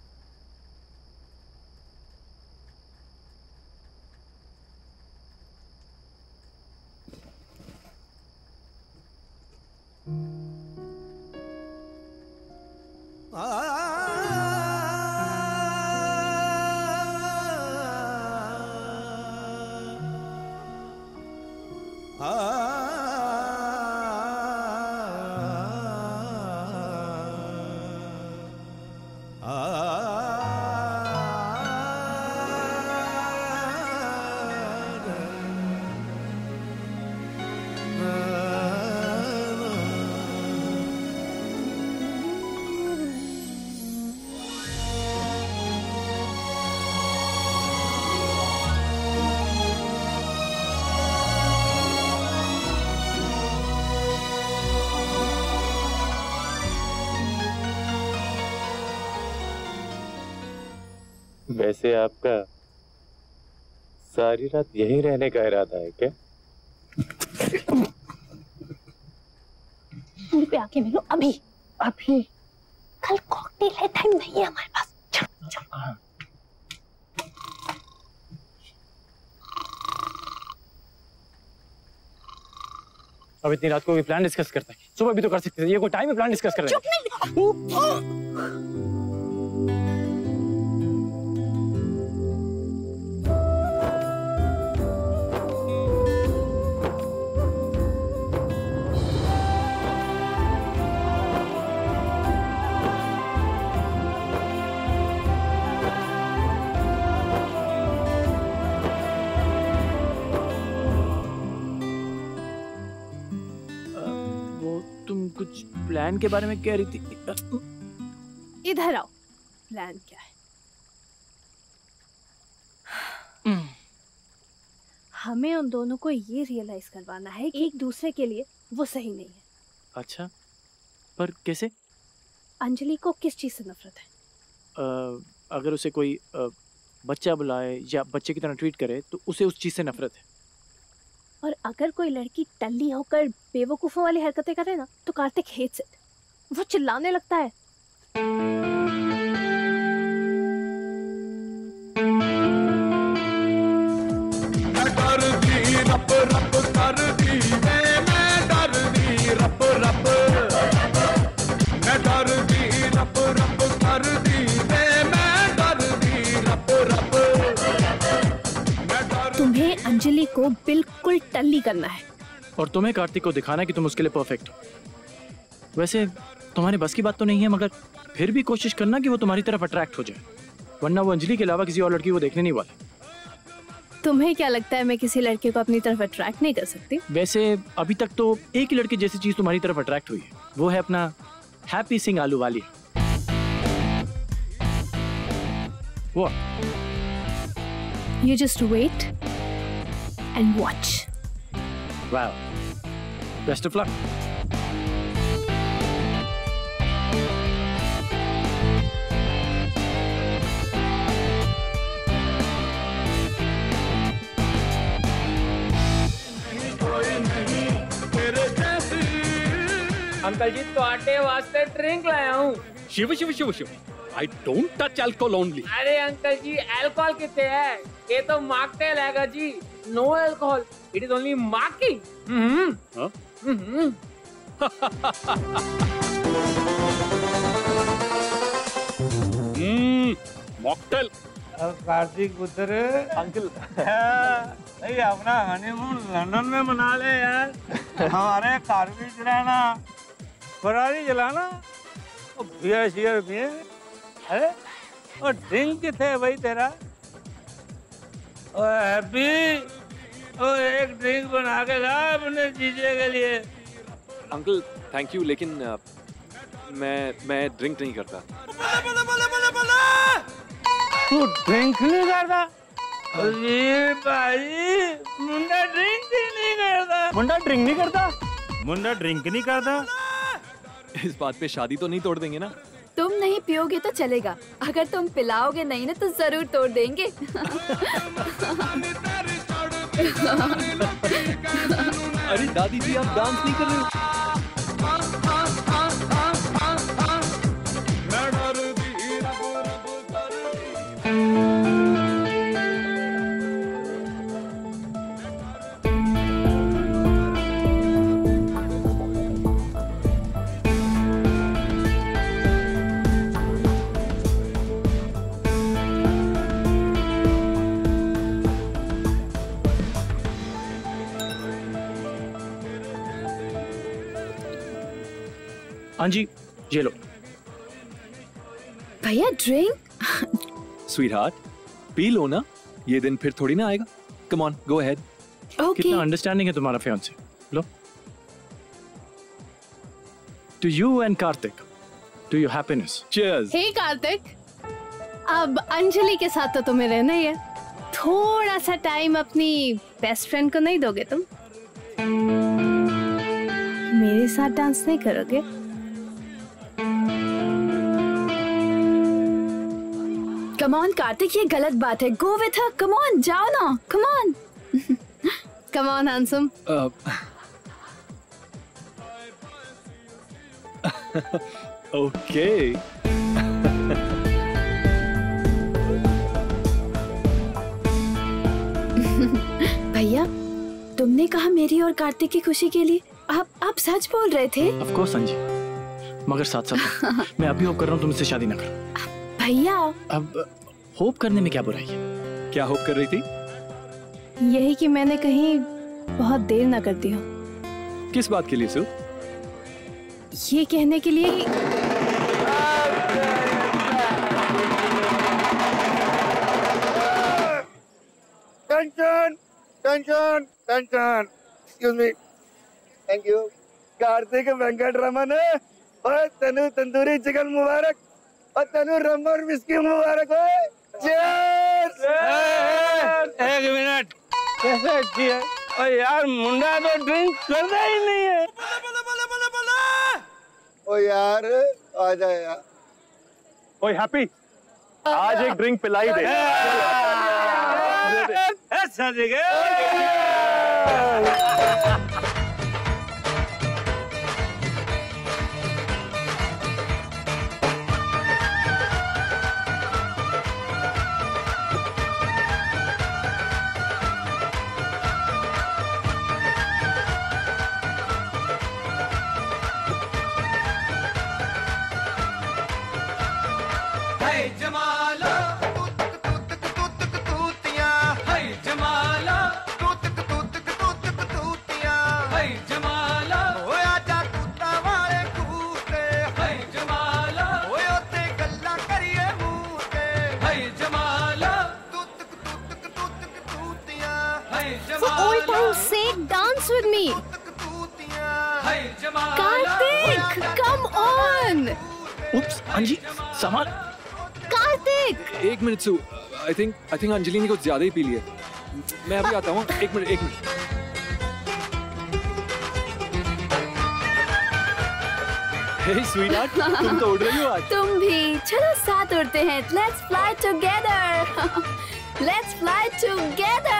वैसे आपका सारी रात यहीं रहने का इरादा है क्या? पे आके मिलो अभी। अभी? कल कॉकटेल है, टाइम नहीं है हमारे पास। अब इतनी रात को भी प्लान डिस्कस करता है, सुबह भी तो कर सकते थे, ये कोई टाइम है प्लान डिस्कस कर रहे हैं? तुम कुछ प्लान के बारे में कह रही थी। इधर आओ, प्लान क्या है? हमें उन दोनों को ये रियलाइज करवाना है कि एक दूसरे के लिए वो सही नहीं है। अच्छा, पर कैसे? अंजलि को किस चीज से नफरत है? आ, अगर उसे कोई आ, बच्चा बुलाए या बच्चे की तरह ट्रीट करे तो उसे उस चीज से नफरत है। और अगर कोई लड़की टल्ली होकर बेवकूफों वाली हरकतें करे ना तो कार्तिक हेट्स इट। वो चिल्लाने लगता है। रप रप कर दी मैं डर दी रप रप मैं डर दी रप रप कर दी मैं डर दी रप रप। तुम्हें अंजलि को बिल्कुल टल्ली करना है और तुम्हें कार्तिक को दिखाना है कि तुम उसके लिए परफेक्ट हो। वैसे तुम्हारी बस की बात तो नहीं है, मगर फिर भी कोशिश करना कि वो तुम्हारी तरफ अट्रैक्ट हो जाए, वरना वो अंजलि के अलावा किसी और लड़की को देखने नहीं वाला। तुम्हें क्या लगता है मैं किसी लड़के को अपनी तरफ अट्रैक्ट नहीं कर सकती? वैसे अभी तक तो एक ही लड़की जैसी चीज तुम्हारी तरफ अट्रैक्ट हुई है, वो है अपना हैप्पी सिंह आलू वाली। वो You just wait and watch. Wow. Best of luck. Uncle जी तो आटे वास्ते ड्रिंक लाया हूँ। Shiv Shiv Shiv Shiv I don't touch alcohol only. अरे अंकल जी अल्कोहल कितने है? ये तो मॉकटेल है जी। No alcohol, it is only marking. हम्म हम्म हम्म मॉकटेल। कार्तिक पुत्र अंकल नहीं अपना हनीमून लंदन में मना ले यार। हमारे कार भी चलाना, फरारी चलाना, बियर शियर पिए। अरे और ड्रिंक किथे भाई तेरा? और हैप्पी और एक ड्रिंक बना के ला अपने जीजे के लिए। अंकल थैंक यू, लेकिन uh, मैं मैं ड्रिंक नहीं करता। तू ड्रिंक नहीं करता? अरे भाई मुंडा ड्रिंक ही नहीं करता। मुंडा ड्रिंक नहीं करता? मुंडा ड्रिंक नहीं करता? इस बात पे शादी तो नहीं तोड़ देंगे ना? तुम नहीं पियोगे तो चलेगा, अगर तुम पिलाओगे नहीं ना तो जरूर तोड़ देंगे। अरे दादी जी आप डांस नहीं कर रहे हो? हाँ जी, ये लो। भैया ड्रिंक? स्वीटहार्ट पी लो ना, ये दिन फिर थोड़ी ना आएगा। Come on go ahead. Okay. कितना अंडरस्टैंडिंग है तुम्हारा फियांसे। लो। To you and Kartik, to your happiness. Cheers. Hey Kartik, अब अंजलि के साथ तो तुम्हें रहना ही है, थोड़ा सा टाइम अपनी बेस्ट फ्रेंड को नहीं दोगे तुम? मेरे साथ डांस नहीं करोगे? कम ऑन कार्तिक, ये गलत बात है। Go with her, come on, जाओ ना, come on. Come on handsome. Okay. आपने कहा मेरी और कार्तिक की खुशी के लिए आप आप सच बोल रहे थे? ऑफ कोर्स अंजी, मगर साथ साथ मैं अभी होप कर रहा हूँ तुम इससे शादी ना करो। भैया अब होप करने में क्या बुराई है? क्या होप कर रही थी? यही कि मैंने कहीं बहुत देर ना करती हो। किस बात के लिए सु? ये कहने के लिए कि... tension tension tension excuse me, thank you. Kartik Venkat Raman और तनु तंदूरी चिकन मुबारक और तनु रम और विस्की मुबारक हो। चीयर्स। एक मिनट, कैसे अच्छी है? और यार मुंडा तो ड्रिंक करता ही नहीं है। ओ यार आ जा यार। ओए हैप्पी, आज एक ड्रिंक पिलाई दे। अच्छा जगह। जमाला जमाला जमाला आजा कुत्ता वाले कूते जमाला गल्ला करिए मूते जमाला For all time's sake, dance with me. Karthik, come on. Oops, अंजी, सामान। कार्तिक! एक minute so, I think I think Anjali ने कुछ ज्यादा ही पी लिया। मैं अभी आता हूँ, एक मिनट एक मिनट। हे स्वीटहार्ट, तुम तो उड़ रही हो आज। तुम भी, चलो साथ उड़ते हैं। Let's fly together. Let's fly together.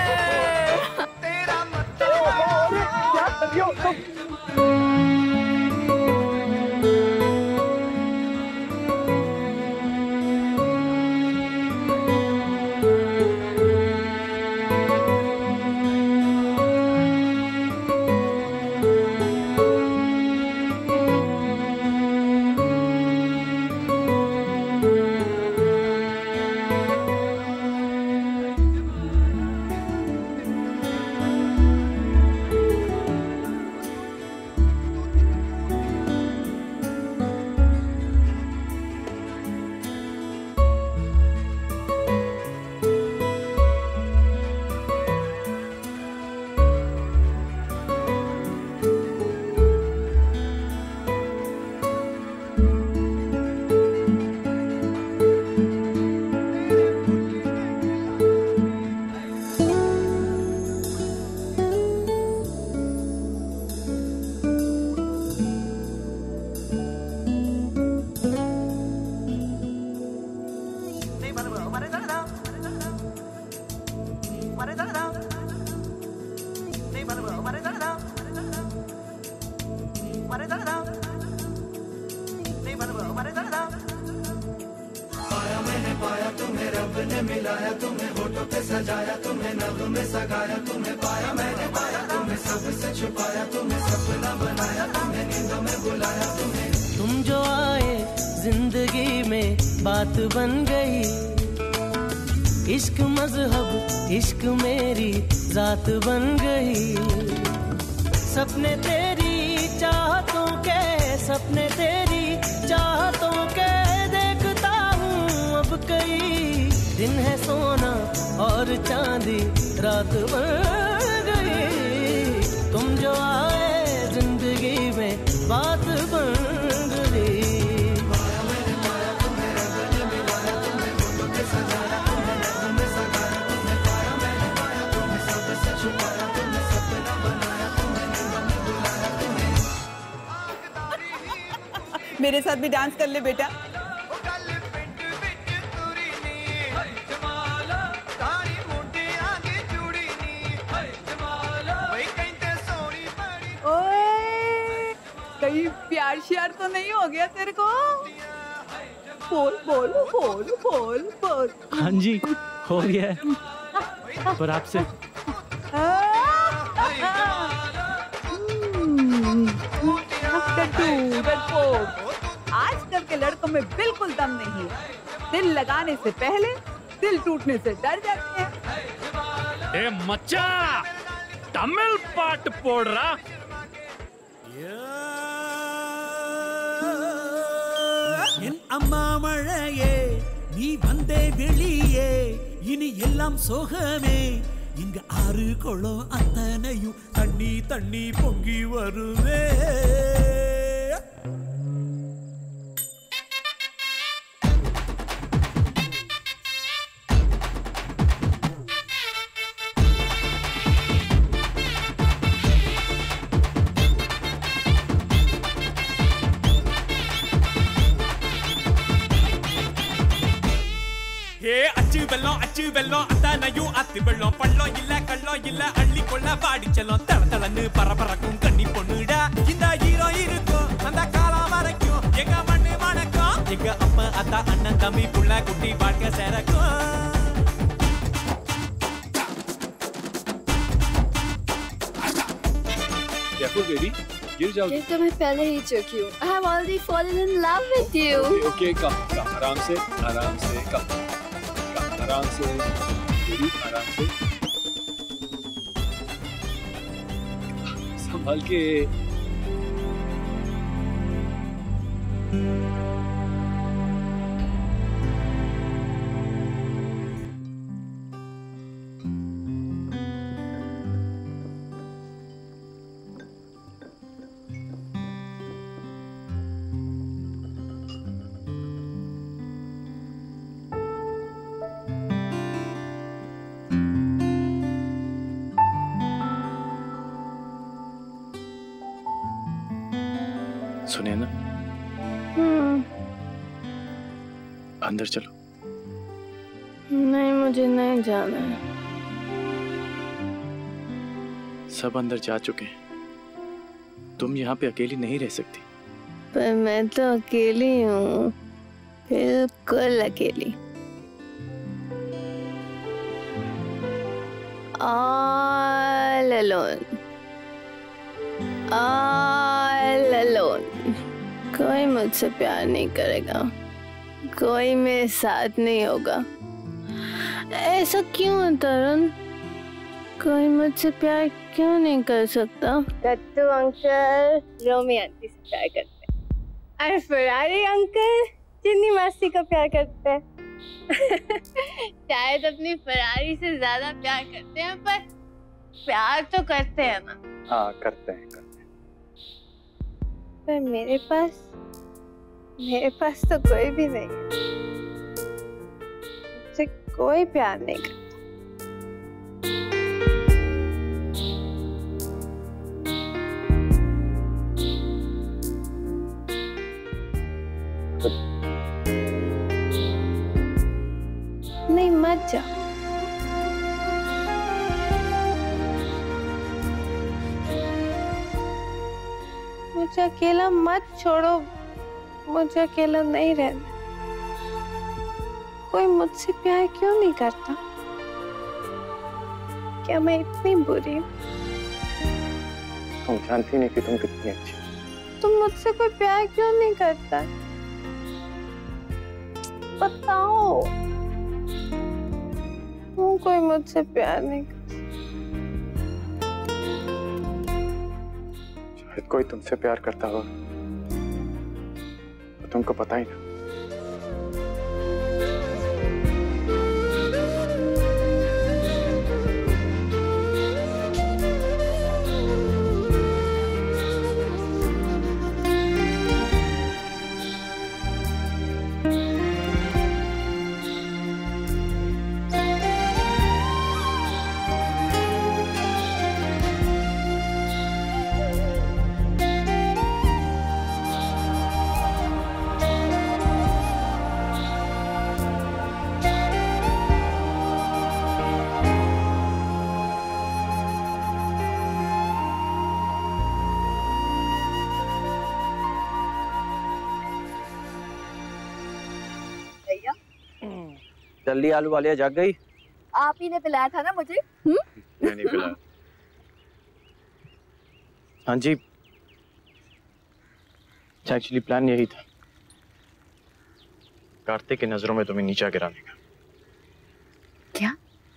मिलाया तुम्हें होठों पे सजाया तुम्हें नभ में सगाया तुम्हें पाया मैंने पाया तुम्हें सबसे छुपाया तुम्हें सपना बनाया तुम्हें नींदों में बुलाया तुम्हें तुम जो आए जिंदगी में बात बन गई इश्क मजहब इश्क मेरी जात बन गई सपने तेरी चाहतों के सपने तेरी चाहतों के देखता हूँ अब कई दिन है सोना और चांदी रात बन गई तुम जो आए जिंदगी में बात बन गई मेरे साथ भी डांस कर ले बेटा। ओए, कहीं प्यार श्यार तो नहीं हो गया तेरे को? बोल बोल बोल बोल बोल। हाँ जी हो गया है पर आपसे डरपोक। आजकल के लड़कों में बिल्कुल दम नहीं है। दिल लगाने से पहले दिल टूटने से डर जाते हैं। ए मच्चा तमिल पाट पोड़रा। என் அம்மா மழையே நீ வந்தே வெளியே இனி எல்லாம் சோகமே இங்க ஆறு குளம் அத்தனையும் தண்ணி தண்ணி பொங்கி வருவே வெள்ளம் அச்சு வெள்ளம் அத்தனையும் அத்து வெள்ளம் பள்ளம் இல்ல கள்ளம் இல்ல அள்ளி கொள்ள பாடி செல்லும் தள தளன்னு பரபரக்கும் கண்ணி பொண்ணுடா இந்த ஹீரோ இருக்கும் அந்த காலம் வரைக்கும் எங்க மண்ணு மணக்கும் எங்க அப்பா அத்தா அண்ணன் தம்பி புள்ள குட்டி வாழ்க்கை சேரக்கும் Careful baby, गिर जाओगी। ये तो मैं पहले ही चुकी हूँ। I have already fallen in love with you. Okay, okay, कम कम आराम से आराम से कम आराम से बेबी आराम से संभाल के सुने ना अंदर चलो। नहीं मुझे नहीं जाना है। सब अंदर जा चुके हैं, तुम यहाँ पे अकेली नहीं रह सकती। पर मैं तो अकेली हूँ, बिल्कुल अकेली। All alone, all alone। कोई मुझसे प्यार नहीं करेगा, कोई मेरे साथ नहीं होगा। ऐसा क्यों है तरुण? कोई मुझसे प्यार क्यों नहीं कर सकता? दत्तू अंकल रोमी आंटी से प्यार करते हैं और फरारी अंकल चिन्नी मासी को प्यार करते हैं। शायद अपनी फरारी से ज्यादा प्यार करते हैं, पर प्यार तो करते हैं ना। हाँ करते हैं करते हैं। पर मेरे पास मेरे पास तो कोई भी नहीं है, मुझसे कोई प्यार नहीं करता। नहीं मत जा। मुझे अकेला मत छोड़ो, मुझे अकेला नहीं रहना। कोई मुझसे प्यार क्यों नहीं करता? क्या मैं इतनी बुरी हूँ? तुम जानती नहीं कि तुम कितनी अच्छी हो। तुम मुझसे कोई प्यार क्यों नहीं करता? बताओ। क्यों कोई मुझसे प्यार नहीं करता? शायद कोई तुमसे प्यार करता हो तो तुमको पता ही ना। जल्दी आलू वालिया जाग गई? आप ही ने पिलाया था ना मुझे? हम्म? मैं नहीं पिलाया। हाँ जी एक्चुअली प्लान यही था, कार्तिक की नजरों में तुम्हें नीचा गिराने का। क्या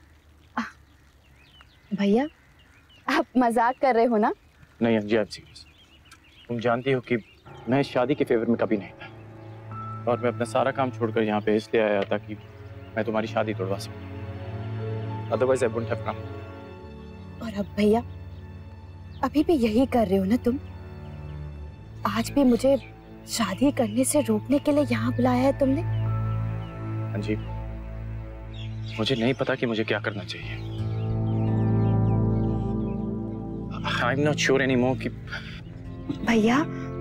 भैया, आप मजाक कर रहे हो ना? नहीं अंजी, आई एम सीरियस। तुम जानती हो कि मैं शादी के फेवर में कभी नहीं था, और मैं अपना सारा काम छोड़कर यहाँ पे इसलिए आया था कि मैं तुम्हारी शादी तोड़वा सकूं। Otherwise I wouldn't have come. और अब भैया, अभी भी यही कर रहे हो ना तुम? आज भी मुझे शादी करने से रोकने के लिए यहाँ बुलाया है तुमने? अंजी, मुझे नहीं पता कि मुझे क्या करना चाहिए। I am not sure anymore कि भैया,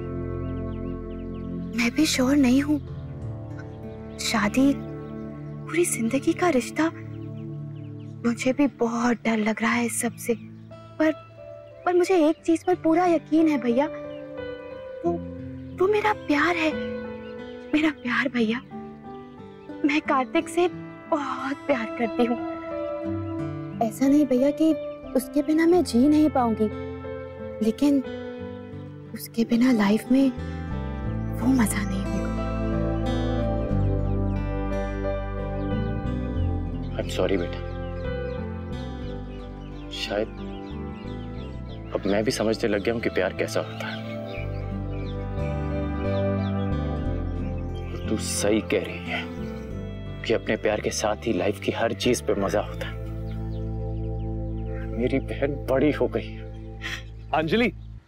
मैं भी श्योर नहीं हूँ। शादी पूरी जिंदगी का रिश्ता, मुझे भी बहुत डर लग रहा है इस सब से। पर पर मुझे एक चीज पर पूरा यकीन है भैया, वो वो मेरा प्यार है। मेरा प्यार भैया, मैं कार्तिक से बहुत प्यार करती हूँ। ऐसा नहीं भैया कि उसके बिना मैं जी नहीं पाऊंगी, लेकिन उसके बिना लाइफ में वो मजा नहीं होगा। आई एम सॉरी बेटा, शायद अब मैं भी समझने लग गया हूं कि प्यार कैसा होता है। और तू सही कह रही है कि अपने प्यार के साथ ही लाइफ की हर चीज पे मजा होता है। मेरी बहन बड़ी हो गई है। अंजलि,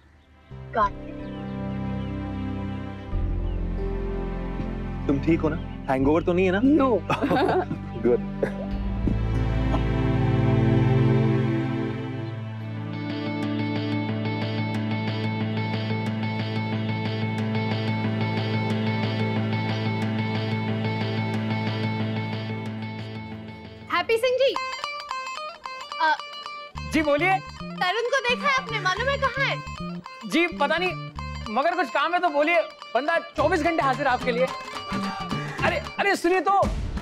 तुम ठीक हो ना? हैंगओवर तो नहीं है ना? No. Good. Happy Singh ji. आ, जी बोलिए। तरुण को देखा है आपने? मालूम है कहाँ है? जी पता नहीं, मगर कुछ काम है तो बोलिए, बंदा चौबीस घंटे हाजिर आपके लिए। अरे अरे सुनिए तो।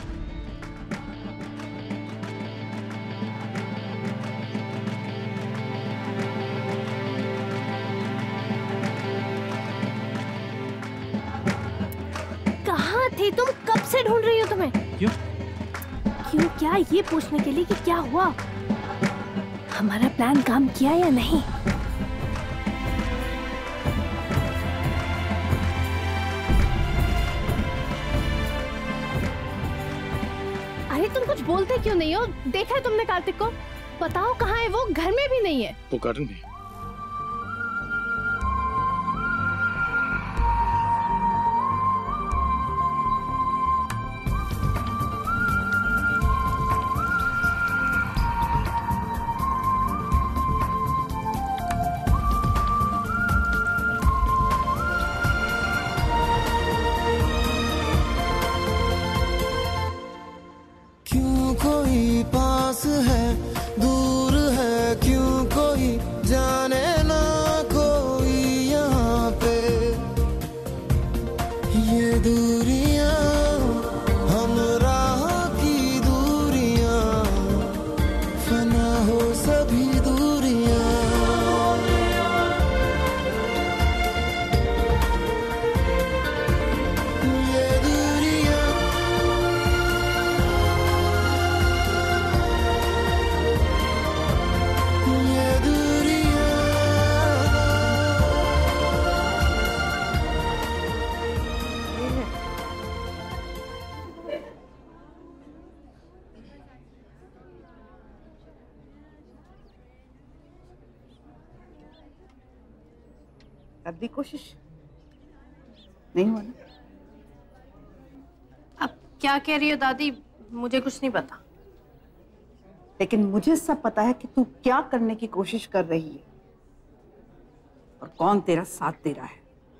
कहाँ थे तुम? कब से ढूंढ रही हो तुम्हें। क्यों? क्यों क्या? ये पूछने के लिए कि क्या हुआ, हमारा प्लान काम किया या नहीं। अरे तुम कुछ बोलते क्यों नहीं हो? देखा है तुमने कार्तिक को? बताओ कहाँ है वो? घर में भी नहीं है। वो गार्डन में। क्यों कोई पास है, दूर है, क्यों कोई जाने ना कोई यहाँ पे। ये दूरियां हम राह की दूरियां, फना हो सभी दूरियां। ये दूरियां कर दी कोशिश, नहीं हुआ ना? अब क्या कह रही हो दादी? मुझे कुछ नहीं पता। लेकिन मुझे सब पता है कि तू क्या करने की कोशिश कर रही है और कौन तेरा साथ दे रहा है।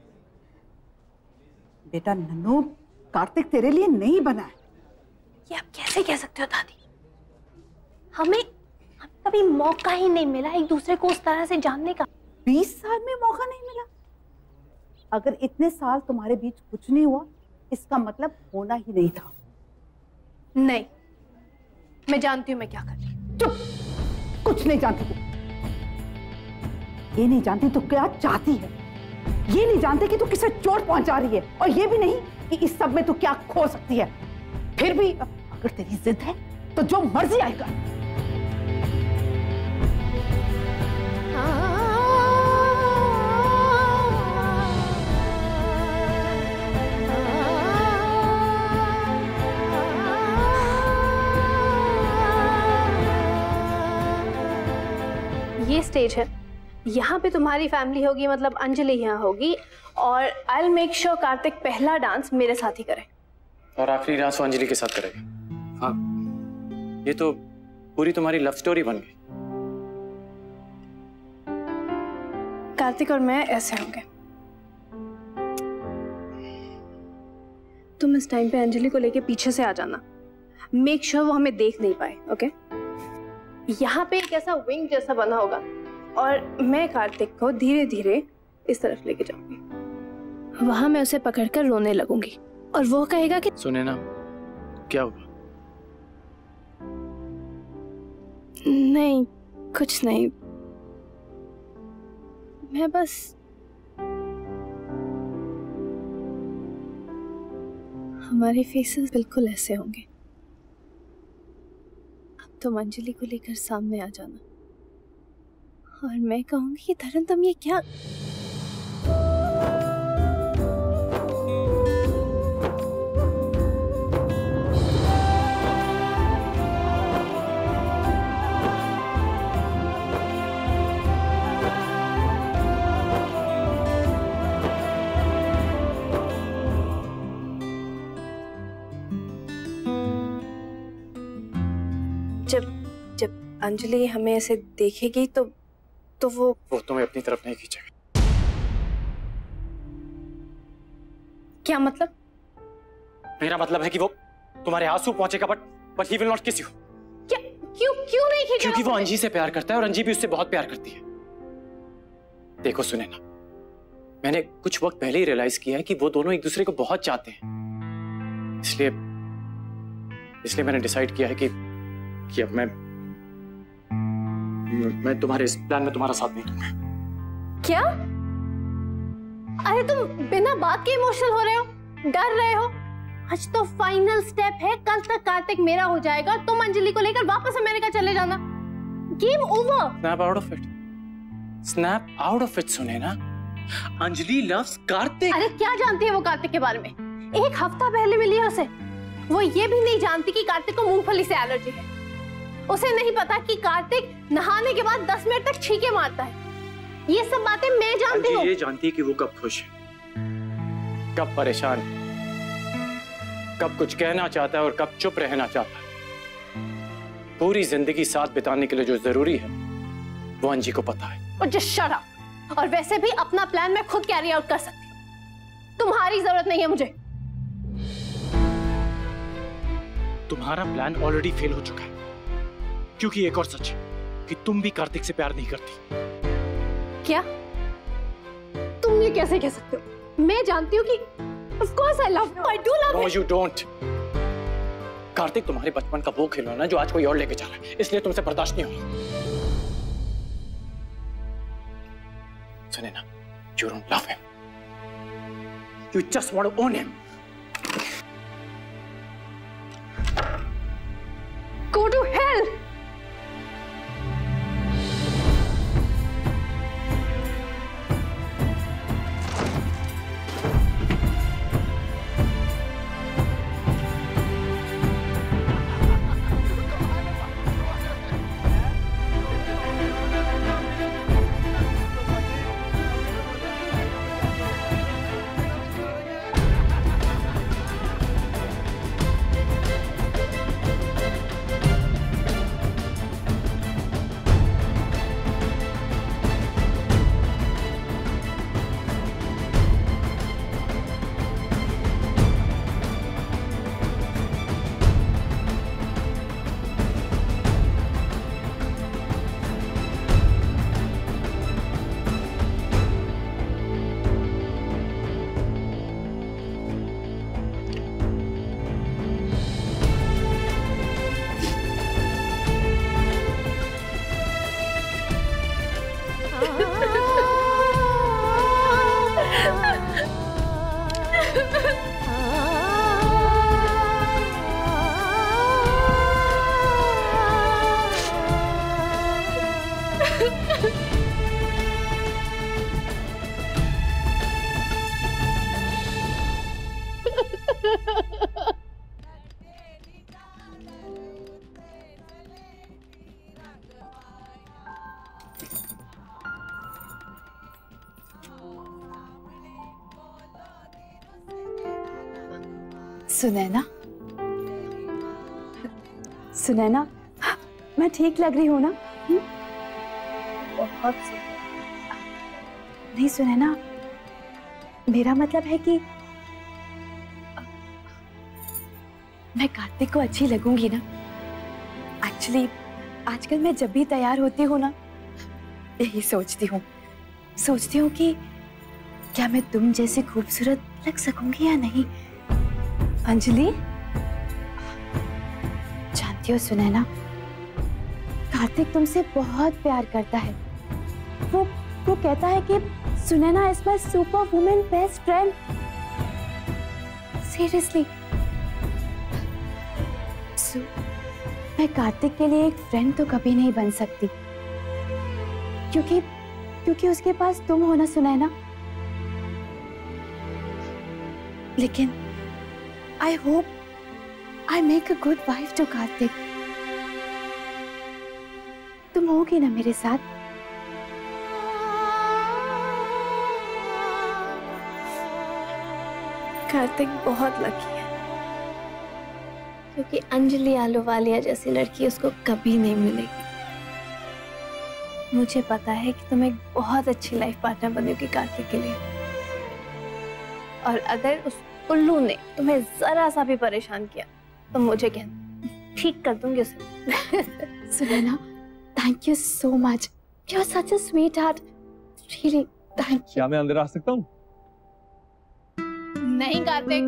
बेटा नन्नू, कार्तिक तेरे लिए नहीं बना है। ये आप कैसे कह सकते हो दादी? हमें हमें कभी मौका ही नहीं मिला एक दूसरे को उस तरह से जानने का। बीस साल में मौका नहीं मिला? अगर इतने साल तुम्हारे बीच कुछ नहीं हुआ, इसका मतलब होना ही नहीं था। नहीं, मैं जानती हूँ मैं क्या कर रही हूँ। चुप, कुछ नहीं जानती तू। ये नहीं जानती तो क्या चाहती है? ये नहीं जानते कि तू किसे चोट पहुंचा रही है, और ये भी नहीं कि इस सब में तू क्या खो सकती है। फिर भी अगर तेरी जिद है तो जो मर्जी आएगा। ये स्टेज है, यहाँ पे तुम्हारी फैमिली होगी, मतलब अंजलि यहाँ होगी, और I will make sure Kartik पहला डांस मेरे साथ ही करे और आखिरी डांस वो अंजलि के साथ करेगा। हाँ, ये तो पूरी तुम्हारी लव स्टोरी बन गई। कार्तिक और मैं ऐसे होंगे। तुम इस टाइम पे अंजलि को लेके पीछे से आ जाना, मेक श्योर वो हमें देख नहीं पाए। ओके, यहाँ पे एक ऐसा विंग जैसा बना होगा और मैं कार्तिक को धीरे धीरे इस तरफ लेके जाऊंगी। वहां मैं उसे पकड़कर रोने लगूंगी और वो कहेगा कि सुने ना, क्या हुआ? नहीं, कुछ नहीं, मैं बस हमारे फेसेस बिल्कुल ऐसे होंगे। अब तुम अंजलि को लेकर सामने आ जाना और मैं कहूंगी कि धरन तुम ये क्या। जब जब अंजलि हमें ऐसे देखेगी तो तो वो वो तुम्हें अपनी तरफ नहीं खींचेगा। क्या मतलब? मेरा मतलब है कि वो तुम्हारे आंसू पहुंचेगा but but he will not kiss you. क्या? क्यों क्यों नहीं खींचेगा? क्योंकि वो अंजी से प्यार करता है और अंजी भी उससे बहुत प्यार करती है। देखो सुने ना, मैंने कुछ वक्त पहले ही रियलाइज किया है कि वो दोनों एक दूसरे को बहुत चाहते हैं। इसलिए इसलिए मैंने डिसाइड किया है कि कि अब मैं मैं तुम्हारे इस प्लान में तुम्हारा साथ नहीं दूंगा। क्या? अरे तुम बिना बात के इमोशनल हो रहे हो, डर रहे हो। आज तो फाइनल स्टेप है, कल तक कार्तिक मेरा हो जाएगा, तुम अंजलि को लेकर वापस अमेरिका चले जाना। Game over. Snap out of it, snap out of it. सुने ना, अंजलि लव्स कार्तिक। अरे क्या जानती है वो कार्तिक के बारे में? एक हफ्ता पहले मिली है उसे। वो ये भी नहीं जानती कि कार्तिक को मूंगफली से एलर्जी है। उसे नहीं पता कि कार्तिक नहाने के बाद दस मिनट तक छींके मारता है। ये सब बातें मैं जानती हूँ। ये जानती है कि वो कब खुश है, कब परेशान, कब कुछ कहना चाहता है और कब चुप रहना चाहता है। पूरी जिंदगी साथ बिताने के लिए जो जरूरी है वो अंजी को पता है। और जस्ट शट अप। और वैसे भी अपना प्लान मैं खुद कैरी आउट कर सकती हूँ, तुम्हारी जरूरत नहीं है मुझे। तुम्हारा प्लान ऑलरेडी फेल हो चुका है, क्योंकि एक और सच है कि तुम भी कार्तिक से प्यार नहीं करती। क्या? तुम ये कैसे कह सकते हो? मैं जानती हूँ कि of course I love you, I do love you. No, you. you don't. Kartik तुम्हारे बचपन का वो खिलौना जो आज कोई और लेके जा रहा है, इसलिए तुमसे बर्दाश्त नहीं होगा। सुने ना, you don't love him. You just want to own him. Go to hell. Sunaina, Sunaina, मैं ठीक लग रही हूँ ना? हुँ? बहुत नहीं सुनैना, मेरा मतलब है कि मैं कार्तिक को अच्छी लगूंगी ना? एक्चुअली आजकल मैं जब भी तैयार होती हूँ ना, यही सोचती हूँ सोचती हूँ कि क्या मैं तुम जैसे खूबसूरत लग सकूंगी या नहीं। अंजलि, जानती हो सुनैना, कार्तिक तुमसे बहुत प्यार करता है। वो वो कहता है कि Sunaina is my super woman best friend. Seriously, मैं कार्तिक के लिए एक फ्रेंड तो कभी नहीं बन सकती, क्योंकि क्योंकि उसके पास तुम हो ना सुनैना। लेकिन I hope I make a good wife to Kartik. तुम होगी ना मेरे साथ? कार्तिक बहुत लकी है, क्योंकि अंजलि आलूवालिया जैसी लड़की उसको कभी नहीं मिलेगी। मुझे पता है कि तुम एक बहुत अच्छी लाइफ पार्टनर बनोगी कार्तिक के लिए, और अगर उस उल्लू ने तुम्हें जरा सा भी परेशान किया तो मुझे कहना, ठीक कर दूंगी उसे। Sunaina, thank you so much, you are such a sweetheart, really thank you. क्या मैं अंदर आ सकता हूँ? नहीं कार्तिक,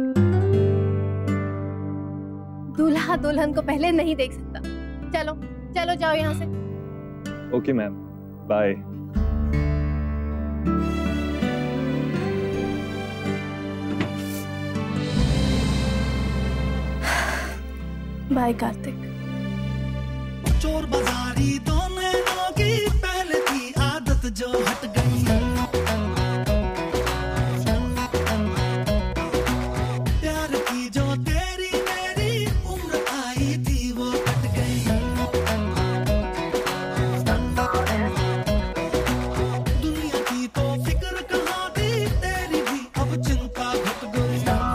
दूल्हा दुल्हन को पहले नहीं देख सकता। चलो चलो जाओ यहाँ से। Okay ma'am, bye. Bye Kartik. चोर बाजारी दोनों की पहले थी आदत जो हट गई। प्यार की जो तेरी मेरी उम्र आई थी वो कट गई। दुनिया की तो फिक्र कहाँ थी तेरी भी अब चिंता घट गई।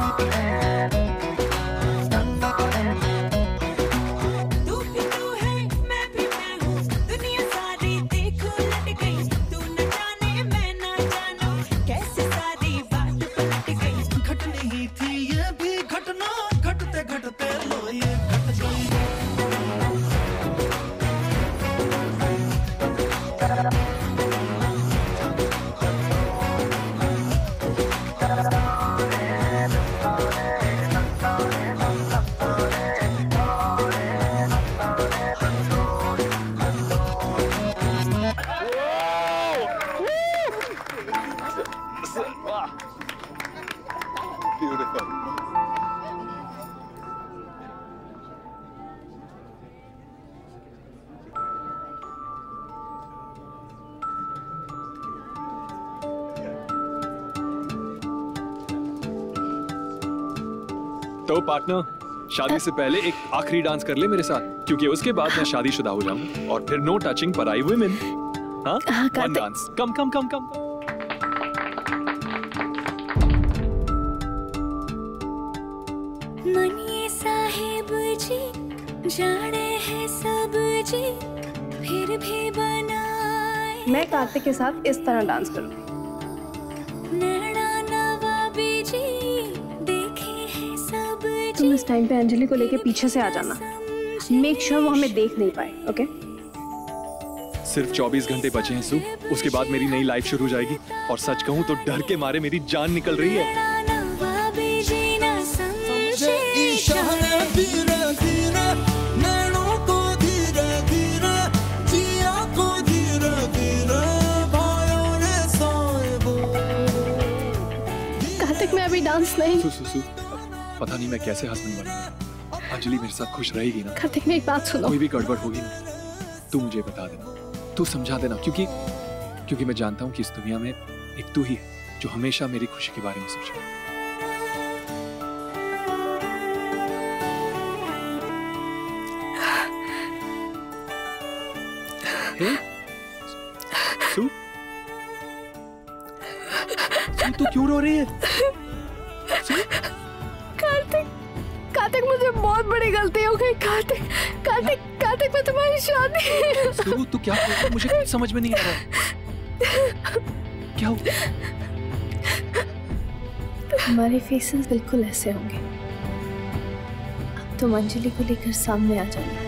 तो पार्टनर, शादी से पहले एक आखिरी डांस कर ले मेरे साथ, क्योंकि उसके बाद मैं शादीशुदा हो जाऊंगा और फिर नो टचिंग पराई वुमेन। हाँ, one dance. Come come come come मनिए साहिब जी जाने हैं सब जी, फिर भी बनाए। मैं कार्तिक के साथ इस तरह डांस करूंगी। तुम इस टाइम पे अंजलि को लेके पीछे से आ जाना। मेक श्योर वो हमें देख नहीं पाए, ओके? सिर्फ चौबीस घंटे बचे हैं सु, उसके बाद मेरी नई लाइफ शुरू हो जाएगी। और सच कहूँ तो डर के मारे मेरी जान निकल रही है। कार्तिक, मैं अभी डांस नहीं। सु, सु, सु, पता नहीं मैं कैसे हस्बैंड बनूंगा। अंजलि मेरे साथ खुश रहेगी ना? कार्तिक, मेरी बात सुनो। कोई भी गड़बड़ होगी ना, तू मुझे बता देना, तू समझा देना, क्योंकि क्योंकि मैं जानता हूँ कि इस दुनिया में एक तू ही है जो हमेशा मेरी खुशी के बारे में सोचे। हे? सु? सु, तू क्यों रो रही है? सु? कार्तिक, मुझे बहुत बड़ी गलती हो गई। कार्तिक कार्तिक कार्तिक मैं तुम्हारी शादी। सू तू क्या बोल रही है? मुझे कुछ समझ में नहीं आ रहा। क्या हुआ? हमारे फेसेस बिल्कुल ऐसे होंगे। अब तुम अंजलि को लेकर सामने आ जाना।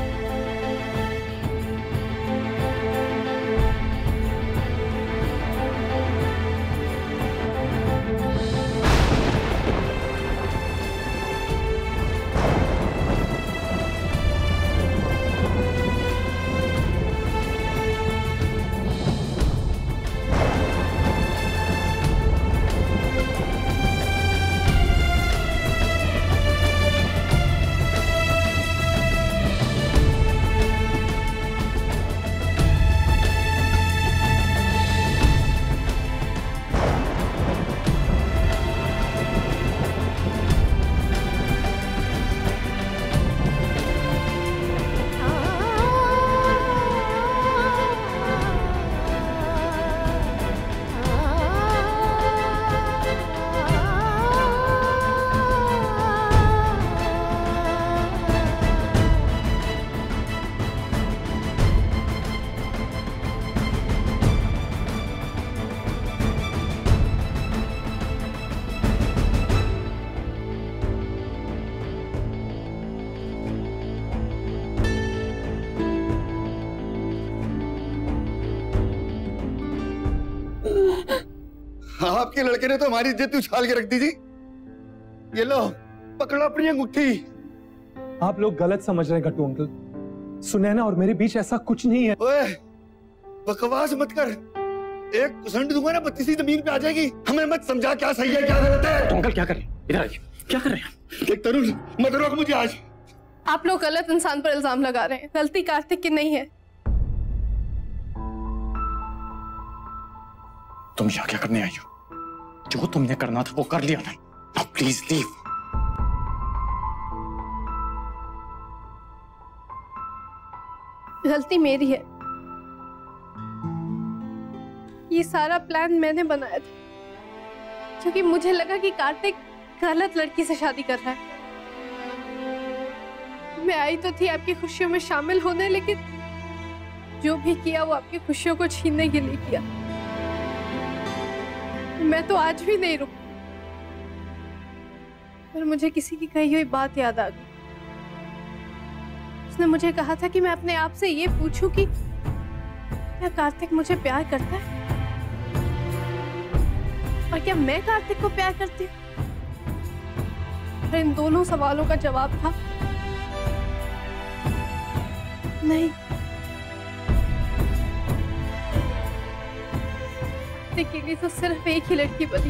आपके लड़के ने तो हमारी इज्जत उछाल के रख दी थी। ये लो पकड़ो अपनी अंगूठी। आप लोग गलत समझ रहे हैं गट्टू अंकल। सुनैना और मेरे बीच ऐसा कुछ नहीं है। ओए बकवास मत कर। एक घुसंड दूंगा ना बत्ती सी जमीन पे आ जाएगी। हमें मत समझा क्या सही है क्या गलत है। तो अंकल क्या कर रहे हैं? इधर आइए। क्या कर रहे हैं? देख तरुण मत रोक मुझे आज। आप लोग गलत इंसान पर इल्जाम लगा रहे हैं। गलती कार्तिक की नहीं है। तुम यहाँ क्या करने आई हो? जो तुमने करना था वो कर लिया ना। Now please leave. गलती मेरी है। ये सारा प्लान मैंने बनाया था क्योंकि मुझे लगा कि कार्तिक गलत लड़की से शादी कर रहा है। मैं आई तो थी आपकी खुशियों में शामिल होने, लेकिन जो भी किया वो आपकी खुशियों को छीनने के लिए किया। मैं तो आज भी नहीं रुकी, पर मुझे किसी की कही हुई बात याद आ गई। उसने मुझे कहा था कि मैं अपने आप से ये पूछूं कि क्या कार्तिक मुझे प्यार करता है और क्या मैं कार्तिक को प्यार करती हूँ। और इन दोनों सवालों का जवाब था नहीं। के लिए तो सिर्फ एक ही लड़की बनी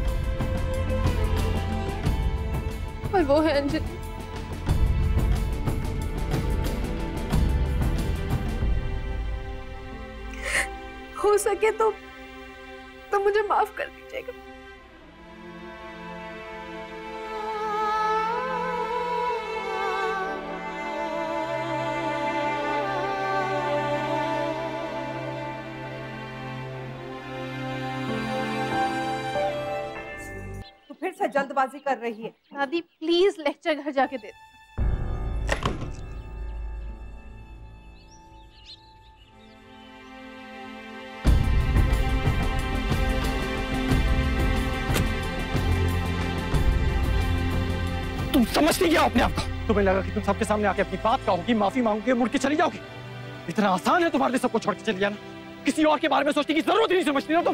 और वो है अंजलि। हो सके तो तो मुझे माफ कर दीजिएगा। फिर से जल्दबाजी कर रही है। दादी प्लीज लेक्चर घर जाके दे। तुम समझती क्या अपने आप को? तुम्हें लगा कि तुम सबके सामने आके अपनी बात कहोगी, माफी मांगोगे, मुड़ के चली जाओगी? इतना आसान है तुम्हारे लिए सबको छोड़ के चली जाना? किसी और के बारे में सोचने की जरूरत ही नहीं समझती ना तुम।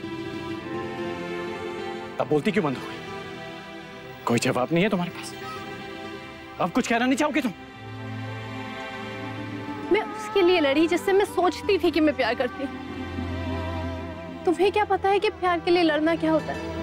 तब बोलती क्यों बंद हो गई? कोई जवाब नहीं है तुम्हारे पास? अब कुछ कहना नहीं चाहोगे तुम? मैं उसके लिए लड़ी जिससे मैं सोचती थी कि मैं प्यार करती हूँ। तुम्हें क्या पता है कि प्यार के लिए लड़ना क्या होता है?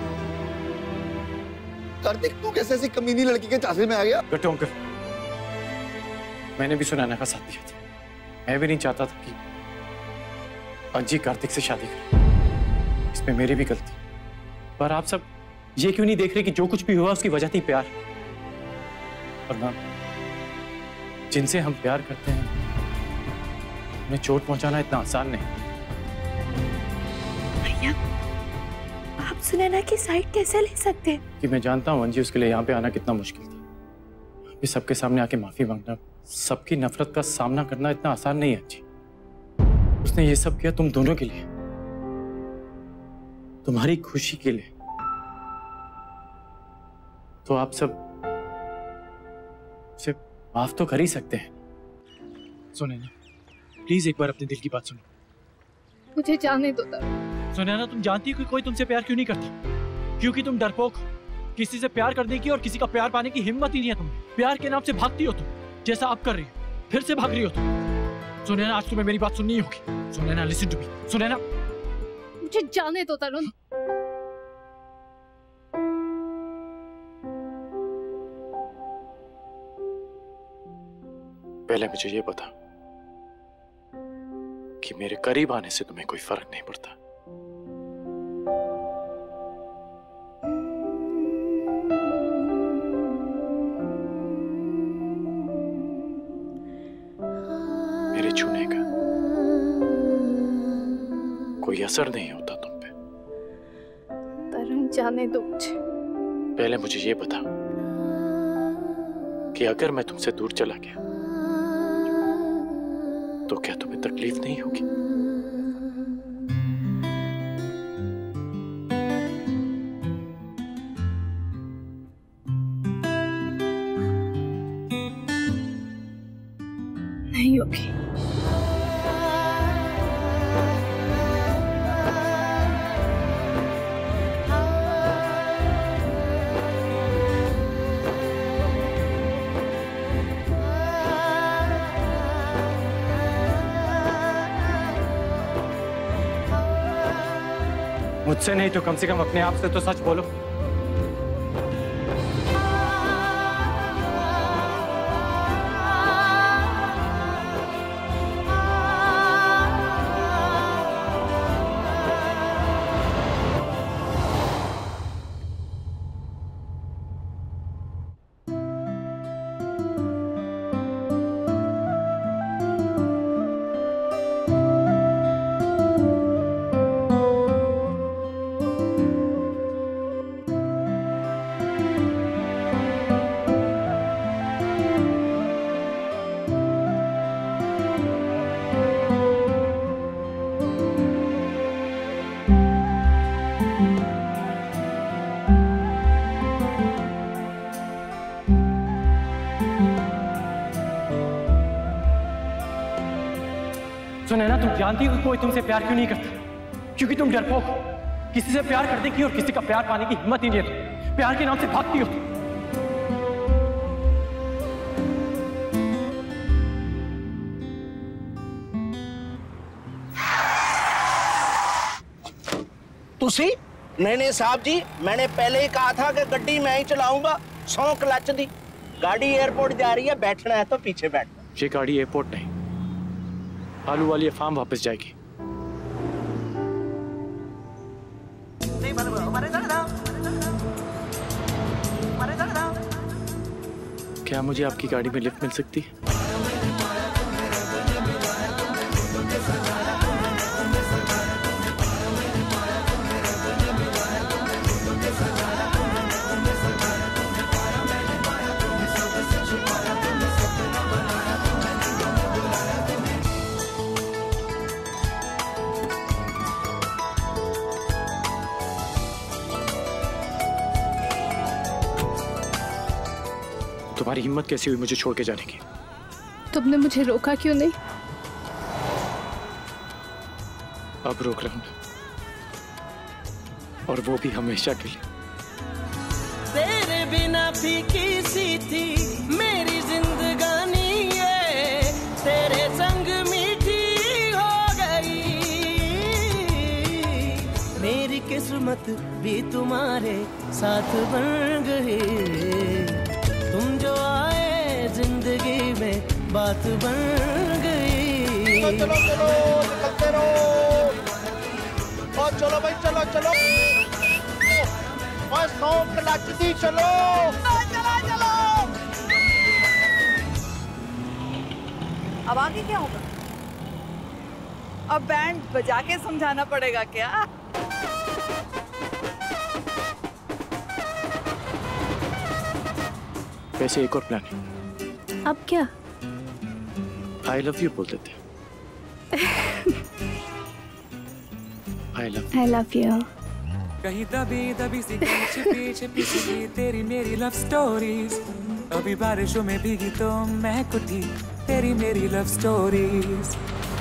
कार्तिक तू कैसे ऐसी कमीनी लड़की के चांसे में आ गया? गट्टू अंकल, मैंने भी सुनैना का साथ दिया था। मैं भी नहीं चाहता था कि अंजी कार्तिक से शादी करे। इसमें मेरी भी गलती। पर आप सब ये क्यों नहीं देख रहे कि जो कुछ भी हुआ उसकी वजह थी प्यार? और ना जिनसे हम प्यार करते हैं उन्हें चोट पहुंचाना इतना आसान नहीं। भैया, आप सुनैना की साइड कैसे ले सकते हैं? कि मैं जानता हूं अंजी उसके लिए यहाँ पे आना कितना मुश्किल था, ये सबके सामने आके माफी मांगना, सबकी नफरत का सामना करना इतना आसान नहीं है जी। उसने ये सब किया तुम दोनों के लिए, तुम्हारी खुशी के लिए। तो आप सब उसे माफ तो कर ही सकते हैं। सुनैना, प्लीज एक बार अपने दिल की बात सुनो। मुझे जाने दो तब। सुनैना, तुम जानती हो कि कोई तुमसे प्यार क्यों नहीं करता? क्योंकि तुम डरपोक हो। किसी से प्यार करने की और किसी का प्यार पाने की हिम्मत ही नहीं है तुम्हें। प्यार के नाम से भागती हो तुम, जैसा आप कर रही हो। फिर से भाग रही हो तुम। सुनैना, आज तुम्हें मेरी बात सुननी होगी। Sunaina, listen to me. Sunaina, मुझे जाने दो तरुण। पहले मुझे ये बता कि मेरे करीब आने से तुम्हें कोई फर्क नहीं पड़ता। मेरे छूने का कोई असर नहीं होता तुम पे। तरुण, जाने दो मुझे। पहले मुझे ये बता कि अगर मैं तुमसे दूर चला गया तो क्या तुम्हें तकलीफ नहीं होगी? नहीं होगी। मुझसे नहीं तो कम से कम अपने आप से तो सच बोलो। सुनैना, तुम जानती हो कि कोई तुमसे प्यार क्यों नहीं करता? क्योंकि तुम डरपोक हो। किसी से प्यार करने की और किसी का प्यार पाने की हिम्मत ही नहीं है तुम। प्यार के नाम से भागती हो तुम। तुसी? नहीं नहीं साहब जी, मैंने पहले ही कहा था कि गड्डी मैं ही चलाऊंगा। सौ क्लच दी। गाड़ी एयरपोर्ट जा रही है, बैठना है तो पीछे बैठना। ये गाड़ी एयरपोर्ट नहीं, आलू वाली फार्म वापस जाएगी। क्या मुझे आपकी गाड़ी में लिफ्ट मिल सकती है? तुम्हारी हिम्मत कैसी हुई मुझे छोड़ के जाने की? तुमने मुझे रोका क्यों नहीं? अब रोक रहा हूं, और वो भी हमेशा के लिए। तेरे बिना फीकी सी थी मेरी जिंदगानी, ये तेरे संग मीठी हो गई। मेरी किस्मत भी तुम्हारे साथ बन गई। तुम जो आए जिंदगी में बात बन गई। चलो चलो चलो, निकलते रहो। और चलो भाई, चलो चलो। और सौ क्लच दी, चलो चलो चलो। अब आगे क्या होगा? अब बैंड बजा के समझाना पड़ेगा क्या? वैसे एक और प्लान है। अब क्या? आई लव यू बोल देते। I love I love you. कहीं दबी दबी सी छिपी छिपी सी तेरी मेरी लव स्टोरीज, अभी बारिशों में भीगी तो महक उठी तेरी मेरी लव स्टोरीज।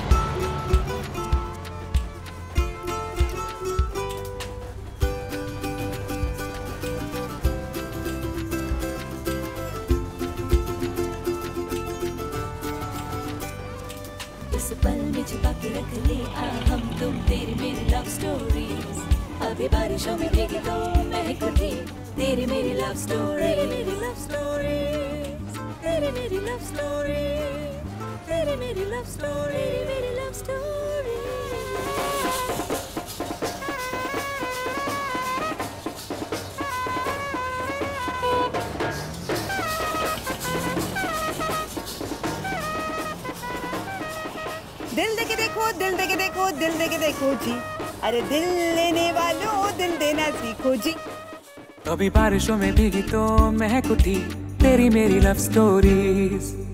इस पल में छिपा के रख ले आ हम तुम तेरी मेरी लव स्टोरीज, अभी बारिशों में भीगी तो महक उठी तेरी मेरी लव स्टोरी, मेरी लव स्टोरी, तेरी मेरी लव स्टोरी, तेरी मेरी लव स्टोरी, मेरी लव स्टोरी। दिल देके देखो, दिल देके देखो, दिल देके देखो जी, अरे दिल लेने वालों दिल देना सीखो जी। अभी बारिशों में भीगी तो महक उठी तेरी मेरी लव स्टोरीज।